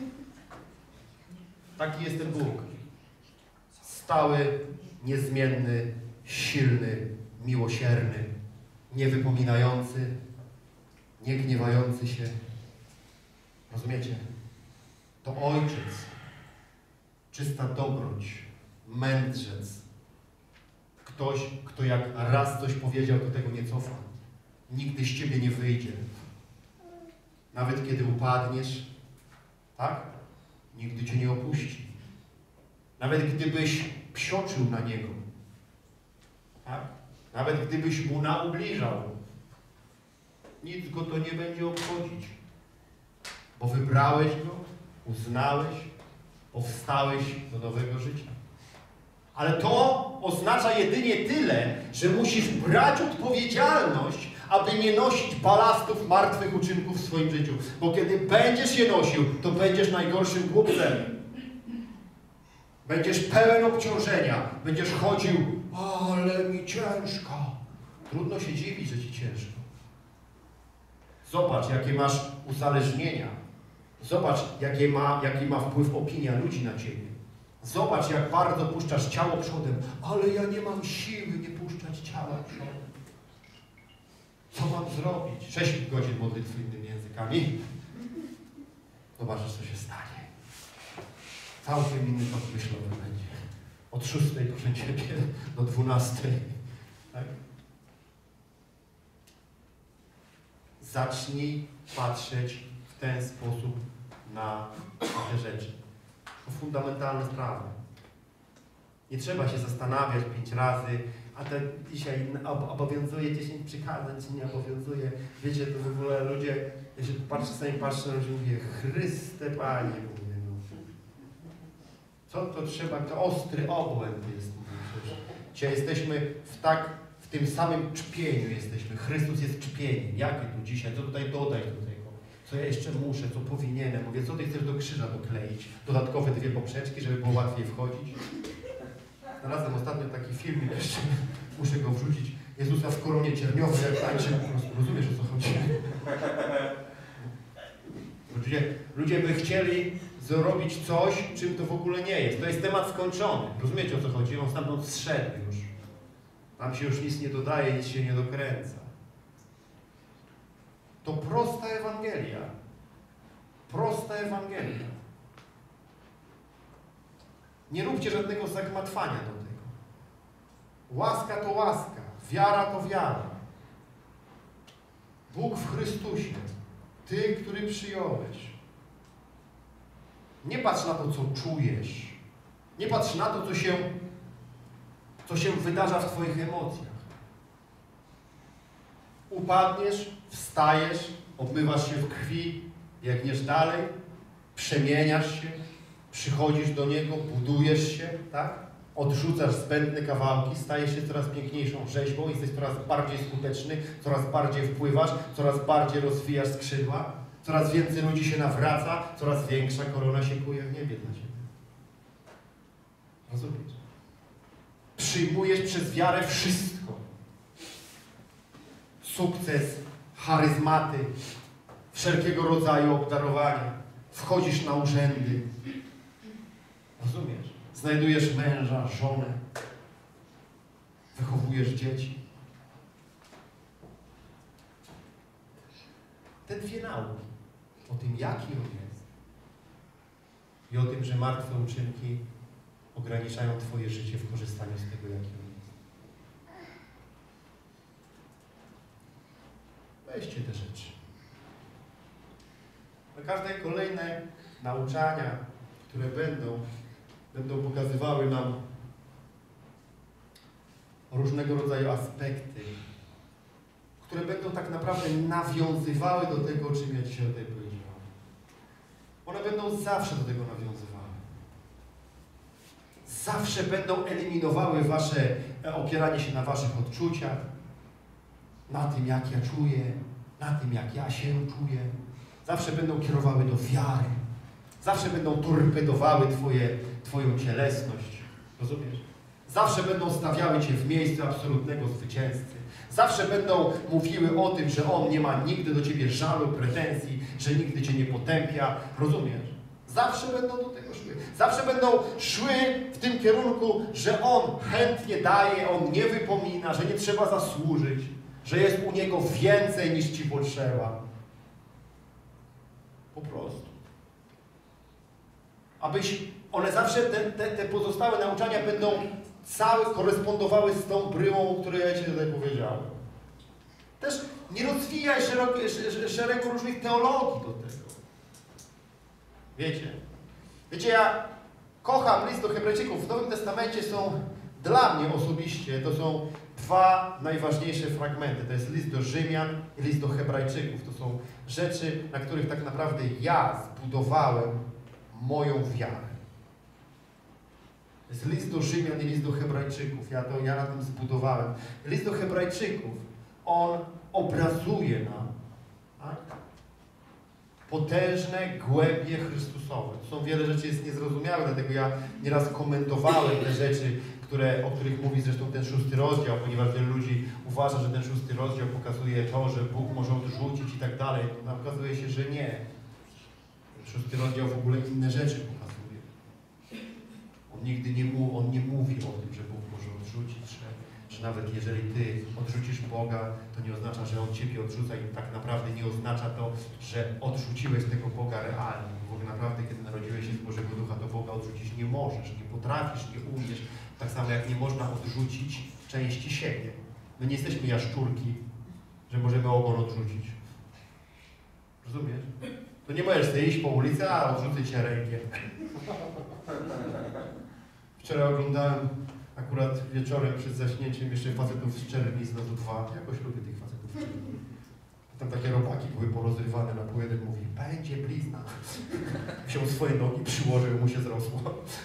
Taki jest ten Bóg. Stały, niezmienny, silny, miłosierny, niewypominający, nie gniewający się. Rozumiecie? To Ojciec, czysta dobroć, mędrzec, Ktoś, kto jak raz coś powiedział, to tego nie cofa. Nigdy z ciebie nie wyjdzie. Nawet kiedy upadniesz, tak? Nigdy cię nie opuści. Nawet gdybyś psioczył na Niego, tak? Nawet gdybyś Mu naubliżał, nic Go to nie będzie obchodzić. Bo wybrałeś Go, uznałeś, powstałeś do nowego życia. Ale to oznacza jedynie tyle, że musisz brać odpowiedzialność, aby nie nosić balastów martwych uczynków w swoim życiu. Bo kiedy będziesz je nosił, to będziesz najgorszym głupcem. Będziesz pełen obciążenia. Będziesz chodził, ale mi ciężko. Trudno się dziwić, że ci ciężko. Zobacz, jakie masz uzależnienia. Zobacz, jaki ma wpływ opinia ludzi na ciebie. Zobacz, jak bardzo puszczasz ciało przodem. Ale ja nie mam siły nie puszczać ciała przodem. Co mam zrobić? 6 godzin modlitwy innymi językami. Zobaczysz, co się stanie. Całkiem inny tok myślowy będzie. Od 6 proszę Ciebie do 12. Tak? Zacznij patrzeć w ten sposób na te rzeczy. To fundamentalne sprawy. Nie trzeba się zastanawiać 5 razy, a to dzisiaj obowiązuje 10 przykazań, czy nie obowiązuje. Wiecie, to w ogóle ludzie, ja się patrzę na ludzi i mówię, Chryste Panie, mówię, no. Co to trzeba, to ostry obłęd jest. Dzisiaj jesteśmy w tym samym czpieniu jesteśmy. Chrystus jest czpieniem. Jakie tu dzisiaj? Co tutaj dodać do tego? Co ja jeszcze muszę, co powinienem? Mówię, co ty chcesz do krzyża dokleić? Dodatkowe 2 poprzeczki, żeby było łatwiej wchodzić? Znalazłem ostatnio taki filmik, jeszcze muszę go wrzucić. Jezusa w koronie cierniowej, jak tańczy, po prostu rozumiesz, o co chodzi? Ludzie by chcieli zrobić coś, czym to w ogóle nie jest. To jest temat skończony. Rozumiecie, o co chodzi? On stamtąd zszedł już. Tam się już nic nie dodaje, nic się nie dokręca. To prosta Ewangelia. Prosta Ewangelia. Nie róbcie żadnego zagmatwania do tego. Łaska to łaska. Wiara to wiara. Bóg w Chrystusie. Ty, który przyjąłeś. Nie patrz na to, co czujesz. Nie patrz na to, co się wydarza w Twoich emocjach. Upadniesz, wstajesz, obmywasz się w krwi, biegniesz dalej, przemieniasz się, przychodzisz do Niego, budujesz się, tak? Odrzucasz zbędne kawałki, stajesz się coraz piękniejszą rzeźbą, jesteś coraz bardziej skuteczny, coraz bardziej wpływasz, coraz bardziej rozwijasz skrzydła, coraz więcej ludzi się nawraca, coraz większa korona się kuje w niebie dla Ciebie. Rozumiesz? Przyjmujesz przez wiarę wszystko. Sukces, charyzmaty, wszelkiego rodzaju obdarowania. Wchodzisz na urzędy. Rozumiesz? Znajdujesz męża, żonę. Wychowujesz dzieci. Te 2 nauki o tym, jaki on jest i o tym, że martwe uczynki ograniczają Twoje życie w korzystaniu z tego, jaki on jest. Weźcie te rzeczy. Na każde kolejne nauczania, które będą pokazywały nam różnego rodzaju aspekty, które będą tak naprawdę nawiązywały do tego, o czym ja dzisiaj tutaj powiedziałem. One będą zawsze do tego nawiązywały. Zawsze będą eliminowały wasze opieranie się na waszych odczuciach, na tym, jak ja czuję, na tym, jak ja się czuję. Zawsze będą kierowały do wiary. Zawsze będą torpedowały Twoją cielesność. Rozumiesz? Zawsze będą stawiały Cię w miejscu absolutnego zwycięzcy. Zawsze będą mówiły o tym, że On nie ma nigdy do Ciebie żalu, pretensji, że nigdy Cię nie potępia. Rozumiesz? Zawsze będą do tego szły. Zawsze będą szły w tym kierunku, że On chętnie daje, On nie wypomina, że nie trzeba zasłużyć, że jest u Niego więcej niż Ci potrzeba. Po prostu. One zawsze, te pozostałe nauczania będą korespondowały z tą bryłą, o której ja Ci tutaj powiedziałem. Też nie rozwijaj szeregu różnych teologii do tego. Wiecie, ja kocham list do Hebrajczyków. W Nowym Testamencie są dla mnie osobiście, to są dwa najważniejsze fragmenty. To jest list do Rzymian i list do Hebrajczyków. To są rzeczy, na których tak naprawdę ja zbudowałem moją wiarę. To jest list do Rzymian i list do Hebrajczyków. Ja na tym zbudowałem. List do Hebrajczyków, on obrazuje nam, tak, potężne głębie Chrystusowe. Są wiele rzeczy jest niezrozumiałe, dlatego ja nieraz komentowałem te rzeczy, o których mówi zresztą ten 6 rozdział, ponieważ wielu ludzi uważa, że ten 6 rozdział pokazuje to, że Bóg może odrzucić i tak dalej. No, okazuje się, że nie. Ten 6 rozdział w ogóle inne rzeczy pokazuje. On nie mówi o tym, że Bóg może odrzucić, że nawet jeżeli Ty odrzucisz Boga, to nie oznacza, że On Ciebie odrzuca i tak naprawdę nie oznacza to, że odrzuciłeś tego Boga realnie. Bo naprawdę, kiedy narodziłeś się z Bożego Ducha, to Boga odrzucić nie możesz, nie potrafisz, nie umiesz. Tak samo jak nie można odrzucić części siebie. My nie jesteśmy jaszczurki, że możemy ogon odrzucić. Rozumiesz? To nie możesz sobie iść po ulicy, a odrzucę Cię rękiem. Wczoraj oglądałem akurat wieczorem przed zaśnięciem jeszcze facetów z Czerni, znowu 2. Jakoś lubię tych facetów z Czerni. Tam takie robaki były porozrywane na pół. Jeden mówi, będzie blizna. Wziął swoje nogi, przyłożył, mu się zrosło.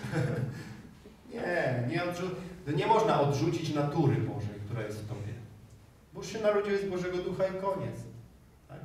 Nie można odrzucić natury Bożej, która jest w Tobie. Bo się narodziłeś z Bożego Ducha i koniec. Tak?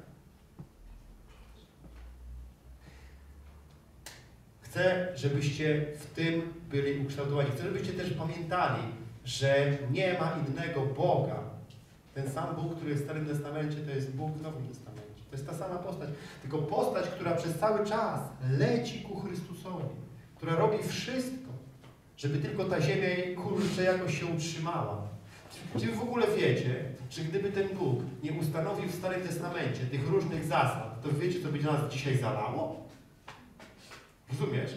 Chcę, żebyście w tym byli ukształtowani. Chcę, żebyście też pamiętali, że nie ma innego Boga. Ten sam Bóg, który jest w Starym Testamencie, to jest Bóg w Nowym Testamencie. To jest ta sama postać. Tylko postać, która przez cały czas leci ku Chrystusowi. Która robi wszystko, żeby tylko ta ziemia kurczę jakoś się utrzymała. Czy wy w ogóle wiecie, że gdyby ten Bóg nie ustanowił w Starym Testamencie tych różnych zasad, to wiecie, co by nas dzisiaj zalało? Rozumiesz?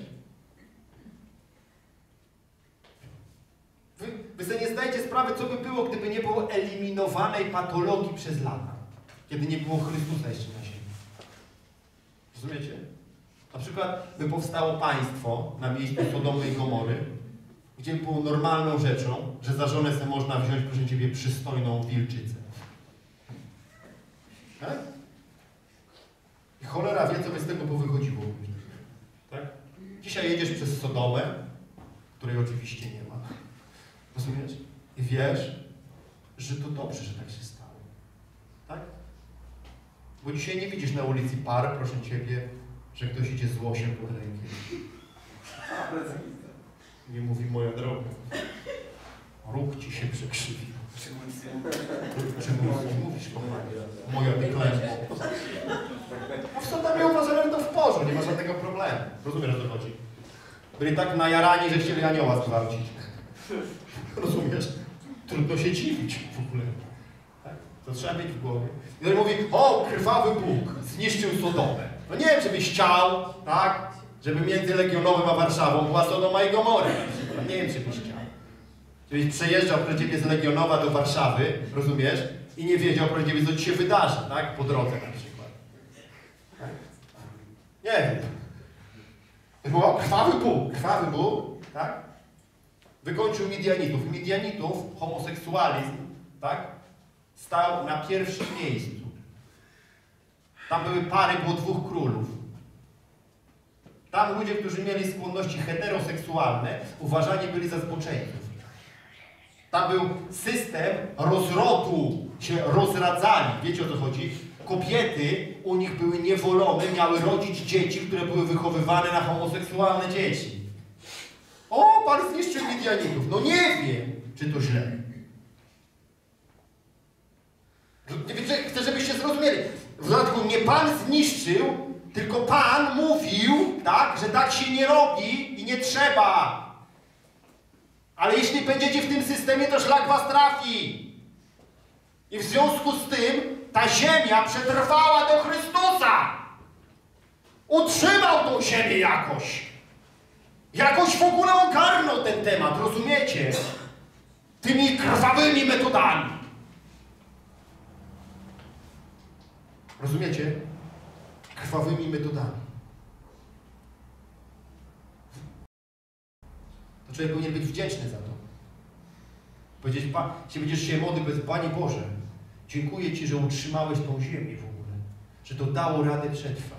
Wy sobie nie zdajecie sprawy, co by było, gdyby nie było eliminowanej patologii przez lata. Kiedy nie było Chrystusa jeszcze na ziemi. Rozumiecie? Na przykład by powstało państwo na miejscu Sodomy i Gomory, gdzie było normalną rzeczą, że za żonę se można wziąć, proszę Ciebie, przystojną wilczycę. Tak? I cholera wie, co by z tego powychodziło. Tak? Dzisiaj jedziesz przez Sodomę, której oczywiście nie ma. Rozumiesz? I wiesz, że to dobrze, że tak się stało. Tak? Bo dzisiaj nie widzisz na ulicy par, proszę Ciebie, że ktoś idzie z łosiem pod rękiem. Nie mówi moja droga. Róg Ci się przekrzywił. Czemu nie mówisz, kochanie? Moja wyklęło. No w Sodomie uważałem to w porządku, nie ma żadnego problemu. Rozumiesz, o co chodzi? Byli tak najarani, że chcieli anioła zgwałcić. Rozumiesz? Trudno się dziwić w ogóle. Tak? To trzeba mieć w głowie. I on mówi, o, krwawy Bóg zniszczył Sodomę. No nie wiem, czy byś chciał, tak? Żeby między Legionowym a Warszawą była Sodoma i Gomora. Nie wiem, czy byś chciał. Żebyś przejeżdżał proszę Ciebie z Legionowa do Warszawy, rozumiesz? I nie wiedział proszę Ciebie, co Ci się wydarzy, tak? Po drodze na przykład. Tak? Nie wiem. To był krwawy Bóg, tak? Wykończył Midianitów. Midianitów homoseksualizm, tak? Stał na pierwszym miejscu. Tam były pary, było 2 królów. Tam ludzie, którzy mieli skłonności heteroseksualne, uważani byli za zboczeńców. Tam był system rozrodu, się rozradzali. Wiecie, o co chodzi? Kobiety u nich były niewolone, miały rodzić dzieci, które były wychowywane na homoseksualne dzieci. O, Pan zniszczył Midianitów. No nie wiem, czy to źle. Chcę, żebyście zrozumieli. W dodatku nie Pan zniszczył, tylko Pan mówił, tak, że tak się nie robi i nie trzeba. Ale jeśli będziecie w tym systemie, to szlak was trafi. I w związku z tym ta ziemia przetrwała do Chrystusa. Utrzymał tą ziemię jakoś. Jakoś w ogóle ogarnął ten temat, rozumiecie? tymi krwawymi metodami. Rozumiecie? Krwawymi metodami. To człowiek powinien być wdzięczny za to. Powiedzieć, będziesz się modlił, bez Panie Boże, dziękuję Ci, że utrzymałeś tą ziemię w ogóle, że to dało radę przetrwać.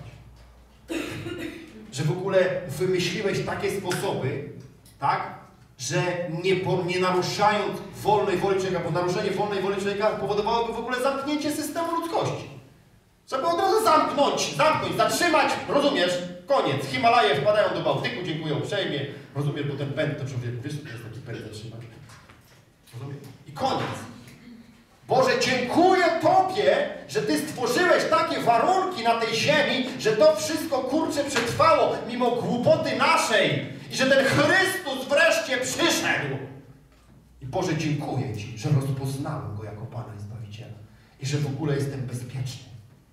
Że w ogóle wymyśliłeś takie sposoby, tak, że nie naruszając wolnej woli człowieka, bo naruszenie wolnej woli człowieka powodowałoby w ogóle zamknięcie systemu ludzkości. Żeby od razu zamknąć, zatrzymać, rozumiesz? Koniec. Himalaje wpadają do Bałtyku, dziękuję uprzejmie. Rozumiesz, bo ten pęd to człowiek, wiesz, to jest taki pęd zatrzymać. Rozumiesz? I koniec. Boże, dziękuję Tobie, że Ty stworzyłeś takie warunki na tej ziemi, że to wszystko, kurczę, przetrwało mimo głupoty naszej i że ten Chrystus wreszcie przyszedł. I Boże, dziękuję Ci, że rozpoznałem Go jako Pana i Zbawiciela i że w ogóle jestem bezpieczny.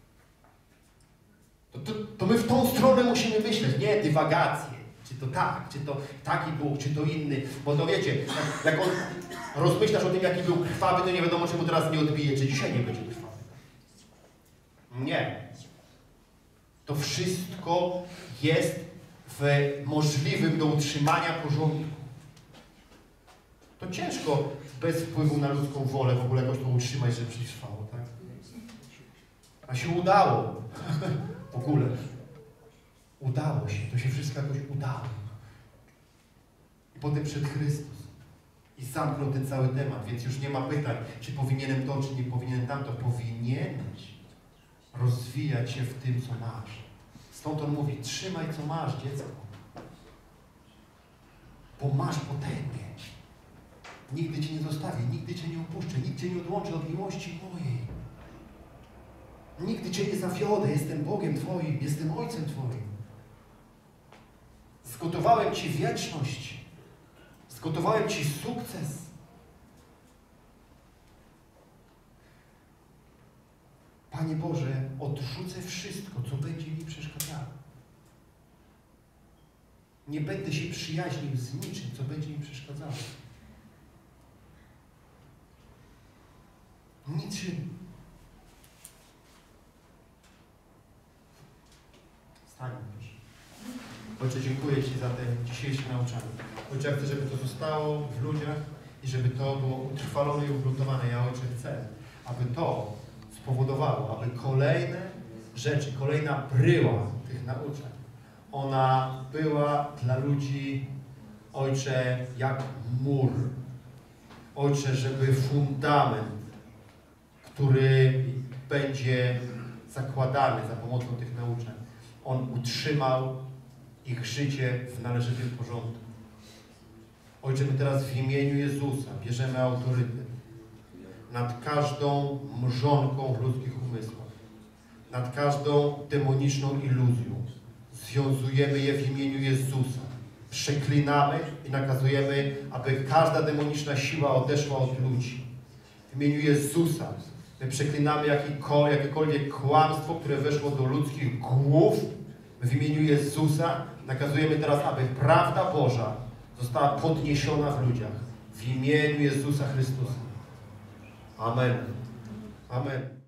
To my w tą stronę musimy myśleć, nie dywagacje. Czy to tak, czy to taki Bóg, czy to inny. Bo to wiecie, jak on rozmyślasz o tym, jaki był krwawy, to nie wiadomo, czy mu teraz nie odbije, czy dzisiaj nie będzie krwawy. Nie. To wszystko jest możliwym do utrzymania porządku. To ciężko bez wpływu na ludzką wolę w ogóle jakoś to utrzymać, żeby przetrwało, tak? A się udało. W ogóle. Udało się. To się wszystko jakoś udało. I potem przyszedł Chrystus. I zamknął ten cały temat. Więc już nie ma pytań, czy powinienem to, czy nie powinienem tamto. Powinieneś rozwijać się w tym, co masz. Stąd on mówi, trzymaj, co masz, dziecko. Bo masz potęgę. Nigdy Cię nie zostawię, nigdy Cię nie opuszczę, nikt Cię nie odłączy od miłości mojej. Nigdy Cię nie zawiodę, jestem Bogiem Twoim, jestem Ojcem Twoim. Zgotowałem Ci wieczność. Zgotowałem Ci sukces. Panie Boże, odrzucę wszystko, co będzie mi przeszkadzało. Nie będę się przyjaźnił z niczym, co będzie mi przeszkadzało. Niczym. Stańmy proszę. Ojcze, dziękuję Ci za te dzisiejsze nauczanie. Ojcze, ja chcę, żeby to zostało w ludziach i żeby to było utrwalone i ugruntowane. Ja, Ojcze, chcę, aby to spowodowało, aby kolejne rzeczy, kolejna bryła tych nauczeń, ona była dla ludzi, Ojcze, jak mur. Ojcze, żeby fundament, który będzie zakładany za pomocą tych nauczeń, on utrzymał ich życie w należytym porządku. Ojcze, my teraz w imieniu Jezusa bierzemy autorytet nad każdą mrzonką w ludzkich umysłach, nad każdą demoniczną iluzją. Związujemy je w imieniu Jezusa. Przeklinamy i nakazujemy, aby każda demoniczna siła odeszła od ludzi. W imieniu Jezusa my przeklinamy jakiekolwiek kłamstwo, które weszło do ludzkich głów. W imieniu Jezusa nakazujemy teraz, aby prawda Boża została podniesiona w ludziach. W imieniu Jezusa Chrystusa. Amen. Amen.